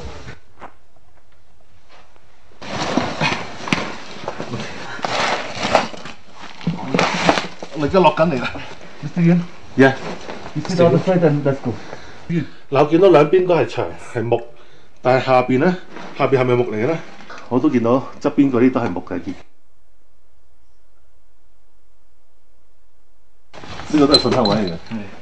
Speaker 6: 我而家落緊嚟啦。Mr. Yan。Yeah。You see the other side and let's go。嗱，我見到兩邊都係牆係木，但係下邊咧，下邊係咪木嚟嘅咧？我都見到側邊嗰啲都係木嘅。呢個都係信號位嚟嘅。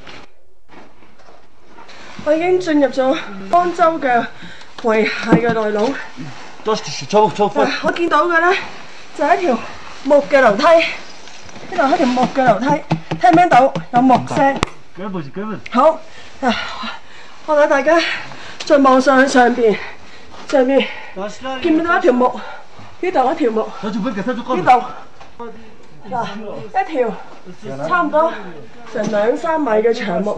Speaker 7: 我已經進入咗方舟嘅遺骸嘅內籠。我見到嘅咧就係一條木嘅樓梯，呢度係一條木嘅樓梯，聽唔聽到有木聲？好，我睇大家再望上邊，見唔見到一條木？呢度一條木，呢度嗱一條差唔多成2-3米嘅長木。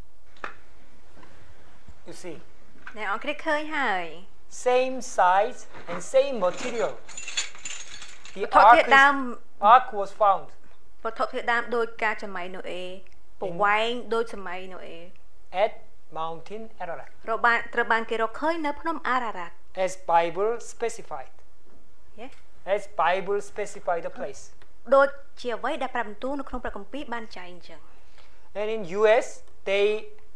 Speaker 1: You see,
Speaker 2: អ្នកអរគ្នាឃើញហើយ
Speaker 1: same size and same material. The
Speaker 2: វត្ថុធាតុដើម
Speaker 1: ark was found
Speaker 2: វត្ថុធាតុដើមដោយការសម័យណូអេប្រវែងដោយសម័យណូអេ
Speaker 1: at Mountain Ararat.
Speaker 2: ត្រូវបានគេរកឃើញនៅភ្នំអារ៉ារ៉ាត់
Speaker 1: As Bible specified.
Speaker 2: Yes.
Speaker 1: As Bible specified the place.
Speaker 2: ដូចជាអ្វីដែលប្រាប់បន្ទូលនៅក្នុងព្រះគម្ពីរបានចែងអញ្ចឹង
Speaker 1: And in US they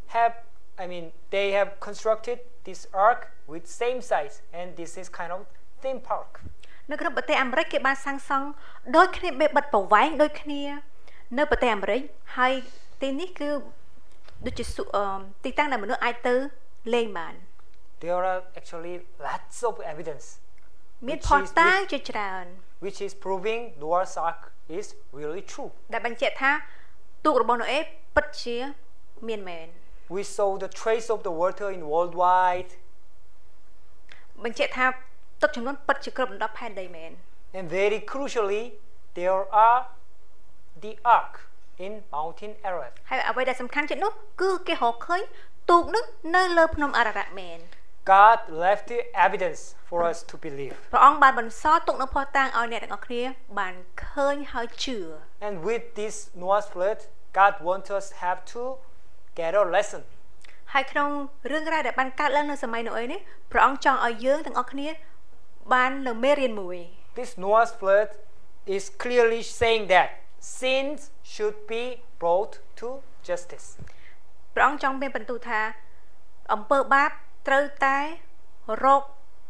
Speaker 1: have constructed this ark with same size, and this is kind of theme park
Speaker 2: នៅក្នុងប្រទេសអាមេរិកគេបានសាងសង់ដូចគ្នាបេបិទប្រវែងដូចគ្នានៅប្រទេសអាមេរិកហើយទីនេះគឺដូចជាទីតាំងដែលមនុស្សអាចទៅលេងបាន
Speaker 1: There are actually lots of evidence
Speaker 2: មានភស្តុតាងជាច្រើន
Speaker 1: which is proving Noah's Ark is really true
Speaker 2: ដែលបញ្ជាក់ថាទូករបស់ណូអេពិតជាមានមែន
Speaker 1: We saw the trace of the water in worldwide
Speaker 2: បញ្ជាក់ថាទឹកចំនួនពិតជាគ្រប់ដណ្ដប់ផែនដីមែន
Speaker 1: And very crucially there are the ark in mountain Ararat
Speaker 2: ហើយអ្វីដែលសំខាន់ជាងនោះគឺគេរកឃើញទូកនោះនៅលើភ្នំអារ៉ារ៉ាត់មែន
Speaker 1: God left the evidence for us to believe
Speaker 2: ព្រះអង្គបានបន្សល់ទុកនូវភស្តុតាងឲ្យអ្នកទាំងអស់គ្នាបានឃើញហើយជឿ
Speaker 1: And with this Noah's flood God wants us have to get a lesson
Speaker 2: ហើយក្នុងរឿងរ៉ាវដែលបានកើតឡើងនៅសម័យណូអេនេះព្រះអង្គចង់ឲ្យយើងទាំងអស់គ្នាបាននៅមេរៀនមួយ
Speaker 1: This Noah's flood is clearly saying that sins should be brought to justice
Speaker 2: ព្រះអង្គចង់មានបន្ទូលថាអំពើបាបត្រូវតែរក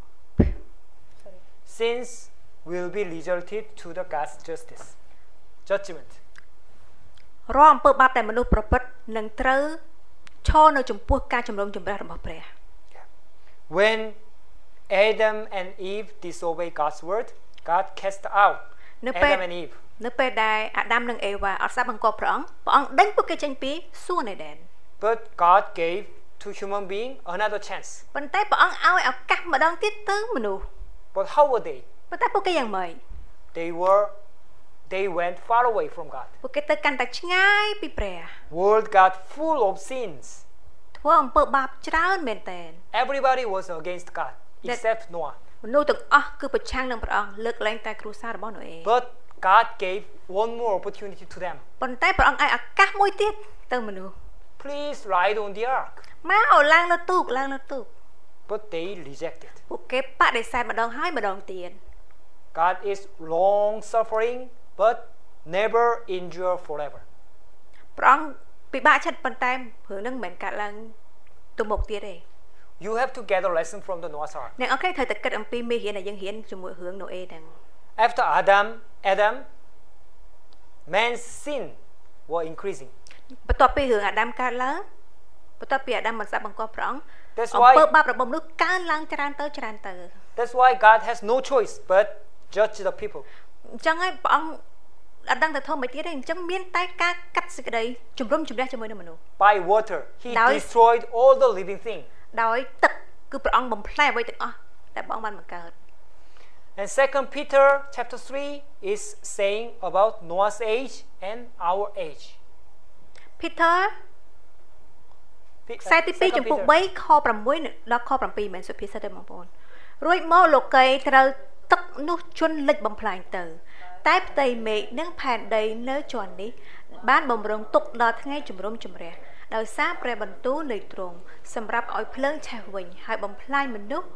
Speaker 1: Sins will be resulted to the God's justice judgment
Speaker 2: រាល់អំពើបាបដែលមនុស្សប្រព្រឹត្តនឹងត្រូវឈរនៅចំពោះការជំនុំជម្រះរបស់ព្រះ
Speaker 1: When Adam and Eve disobeyed God's word God cast out Adam and Eve
Speaker 2: នៅពេលដែលអាដាមនិងអេវ៉ាអត់ស្ដាប់បង្គាប់ព្រះអង្គដេញពួកគេចេញពីសួគ៌នៃដែន
Speaker 1: But God gave to human being another chance
Speaker 2: ប៉ុន្តែព្រះអង្គឲ្យឱកាសម្ដងទៀតទៅមនុស្ស
Speaker 1: But how were they
Speaker 2: ប៉ុន្តែពួកគេយ៉ាងម៉េច
Speaker 1: They went far away from God
Speaker 2: ពួកគេទៅកាន់តែឆ្ងាយពីព្រះ
Speaker 1: World got full of sins
Speaker 2: ធ្វើអំពើបាបច្រើនមែនទែន
Speaker 1: Everybody was against God except Noah
Speaker 2: មនុស្សទាំងអស់គឺប្រឆាំងនឹងព្រះអង្គលើកលែងតែគ្រួសាររបស់ណូអេ
Speaker 1: But God gave one more opportunity to them
Speaker 2: ប៉ុន្តែព្រះអង្គឲ្យឱកាសមួយទៀតទៅមនុស្ស
Speaker 1: Please ride on the ark
Speaker 2: មកឡើងលើទូក
Speaker 1: But they rejected
Speaker 2: ពួកគេបដិសេធម្ដងហើយម្ដងទៀត
Speaker 1: God is long suffering but never endure forever
Speaker 2: ព្រះអង្គពិបាកចិត្តប៉ុន្តែរឿងនឹងមិនមែនកើតឡើងទៅមុខទៀតទេ
Speaker 1: You have to get a lesson from the Noah's Ark
Speaker 2: អ្នកអង្គត្រូវតែគិតអំពីមេរៀនដែលយើងរៀនជាមួយរឿងណូអេហ្នឹង
Speaker 1: After Adam man's sin were increasing
Speaker 2: បន្ទាប់ពីរឿងអាដាមកើតឡើងបន្ទាប់ពីអាដាមមិនស្ដាប់បង្គាប់ព្រះអង្គអំពើបាបរបស់មនុស្សកើនឡើងច្រើនទៅ
Speaker 1: That's why God has no choice but judge the people
Speaker 2: អញ្ចឹងហើយព្រះអង្គអត់ដឹងទៅធ្វើមិនទៀតទេអញ្ចឹងមានតែការកាត់សេចក្តីជំរុំជម្រះជាមួយនឹងមនុស្ស
Speaker 1: By water he destroyed all the living thing
Speaker 2: ដោយទឹកគឺព្រះអង្គបំផ្លាញអ្វីទាំងអស់ដែលព្រះអង្គបានបង្កើត
Speaker 1: And 2 Peter chapter 3 is saying about Noah's age and our age
Speaker 2: Peter ខ្សែទី2ចំពោះ3ខ6ដល់ខ7មែនសុភាសិតទេបងប្អូនរួចមកលោកីត្រូវទឹកនោះជន់លិចបំផ្លាញទៅតែផ្ទៃមេឃនិងផែនដីនៅជាន់នេះបានបំរុងទុកដល់ថ្ងៃជំរុំជម្រះដោយសារព្រះបន្ទូលនៃទ្រង់សម្រាប់ឲ្យភ្លើងឆេះវិញហើយបំផ្លាញមនុស្ស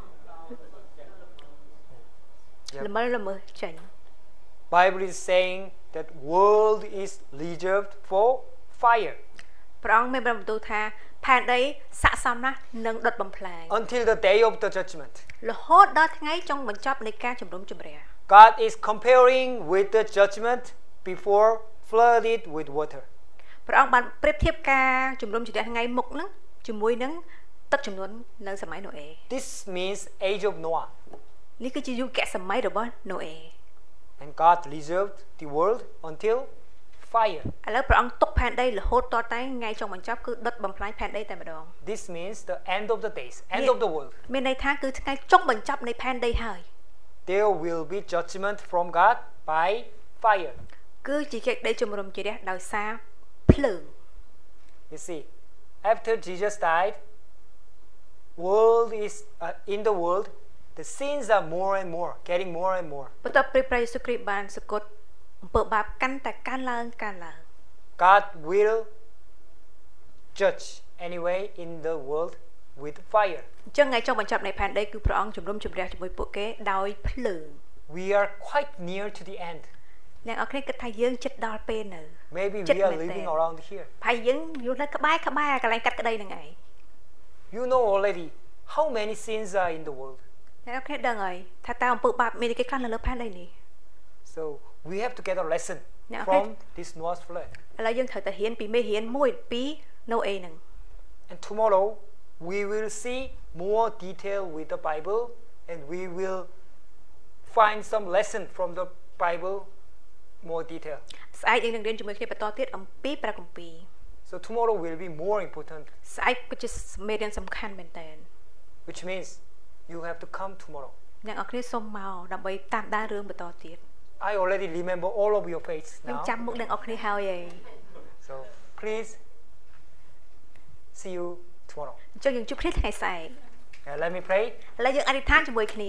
Speaker 2: ល្មើចេញ
Speaker 1: Bible is saying that world is reserved for fire
Speaker 2: ព្រះអង្គមានបន្ទូលថាផែនដីស័ក្តិសមណាស់នឹងដុតបំផ្លាញ
Speaker 1: Until the day of the judgment
Speaker 2: រហូតដល់ថ្ងៃចុងបញ្ចប់នៃការជំរុំជម្រះ
Speaker 1: God is comparing with the judgment before flooded with water
Speaker 2: ព្រះអង្គបានប្រៀបធៀបការជំរុំជម្រះថ្ងៃមុខហ្នឹងជាមួយនឹងទឹកជំនន់នៅសម័យណូអេ
Speaker 1: This means age of Noah
Speaker 2: នេះគឺជាយុគសម័យរបស់ណូអេ
Speaker 1: And God reserved the world until fire
Speaker 2: ឥឡូវព្រះអង្គទុកផែនដីរហូតតតែថ្ងៃចុងបញ្ចប់គឺដុតបំផ្លាញផែនដីតែម្ដង
Speaker 1: This means the end of the days end of the world
Speaker 2: មានន័យថាគឺថ្ងៃចុងបញ្ចប់នៃផែនដីហើយ
Speaker 1: There will be judgment from God by fire
Speaker 2: គឺជាកិច្ចដីជំរុំជម្រះដោយសារភ្លើង
Speaker 1: You see after Jesus died world is in the world the sins are more and more getting more and more
Speaker 2: បន្ទាប់ពីព្រះយេស៊ូវគ្រីស្ទបានសគត់អំពើបាបកាន់តែកើនឡើង
Speaker 1: God will judge anyway in the world with fire
Speaker 2: អញ្ចឹងថ្ងៃចុងបញ្ចប់នៃផែនដីគឺព្រះអង្គជំរុំជម្រះជាមួយពួកគេដោយភ្លើង
Speaker 1: We are quite near to the end
Speaker 2: អ្នកនរគ្នាគិតថាយើងជិតដល់ពេលនៅ
Speaker 1: Maybe we are living around here
Speaker 2: ហើយយើងយល់នៅក្បែរកន្លែងកាត់ក្តីហ្នឹងឯង
Speaker 1: You know already how many sins are in the world
Speaker 2: អ្នកគ្នាដឹងហើយថាតើអំពើបាបមានគេខ្លះនៅលើផែនដីនេះ
Speaker 1: So we have to get a lesson from this Noah's flood
Speaker 2: ឥឡូវយើងត្រូវតែរៀនពីមេរៀន1 2 Noe ហ្នឹង
Speaker 1: And tomorrow we will see more detail with the Bible and we will find some lesson from the Bible more detail
Speaker 2: ស្អែកយើងនឹងរៀនជាមួយគ្នាបន្តទៀតអំពីព្រះគម្ពីរ
Speaker 1: So tomorrow will be more important
Speaker 2: ស្អែកគឺជាមេរៀនសំខាន់មែនតើ
Speaker 1: which means you have to come tomorrow
Speaker 2: អ្នកនរគ្នាសូមមកដើម្បីតាមដានរឿងបន្តទៀត
Speaker 1: I already remember all of your face now
Speaker 2: ខ្ញុំចាំមុខអ្នកនរគ្នាហើយឯង
Speaker 1: So please see you tomorrow
Speaker 2: អញ្ចឹងយើងជួបគ្នាថ្ងៃស្អែក
Speaker 1: Let me pray
Speaker 2: ឥឡូវយើងអធិដ្ឋានជាមួយគ្នា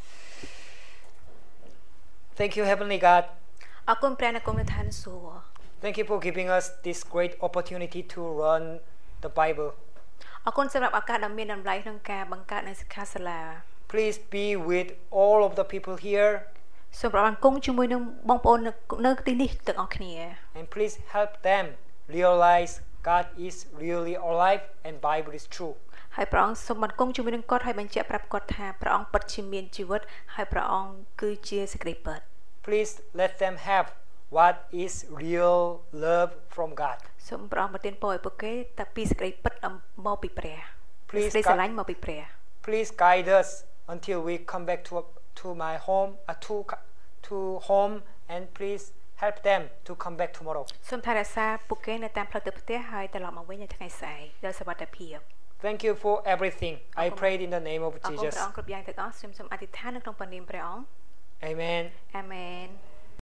Speaker 1: Thank you Heavenly God
Speaker 2: អរគុណព្រះអ្នកគង់នៅឋានសួគ៌
Speaker 1: Thank you for giving us this great opportunity to run the Bible
Speaker 2: អរគុណសម្រាប់ឱកាសដ៏មានតម្លៃក្នុងការបង្កើតនៅសិក្ខាសាលា
Speaker 1: Please be with all of the people here
Speaker 2: សូមប្របានគង់ជាមួយនឹងបងប្អូននៅទីនេះទាំងអស់គ្នា
Speaker 1: And please help them realize God is really alive and Bible is true
Speaker 2: ហើយព្រះអង្គសូមបានគង់ជាមួយនឹងគាត់ហើយបញ្ជាក់ប្រាប់គាត់ថាព្រះអង្គពិតជាមានជីវិតហើយព្រះអង្គគឺជាសេចក្តីពិត
Speaker 1: Please let them have what is real love from God
Speaker 2: សូមព្រះអង្គប្រទានពរឲ្យពួកគេតែពីសេចក្តីពិតមកពីព្រះ
Speaker 1: Please
Speaker 2: សេចក្តីស្រឡាញ់មកពីព្រះ
Speaker 1: Please guide us until we come back to my home to home and please help them to come back tomorrow
Speaker 2: សូមថែរក្សាពួកគេនៅតាមផ្លូវទៅផ្ទះហើយត្រឡប់មកវិញនៅថ្ងៃស្អែកដោយសុវត្ថិភាព
Speaker 1: Thank you for everything. I prayed in the name of Jesus.
Speaker 2: អរគុណព្រះអង្គគ្រប់យ៉ាងទាំងអស់ខ្ញុំសូមអធិដ្ឋាននៅក្នុងព្រះនាមព្រះអង្គ
Speaker 1: Amen.
Speaker 2: Amen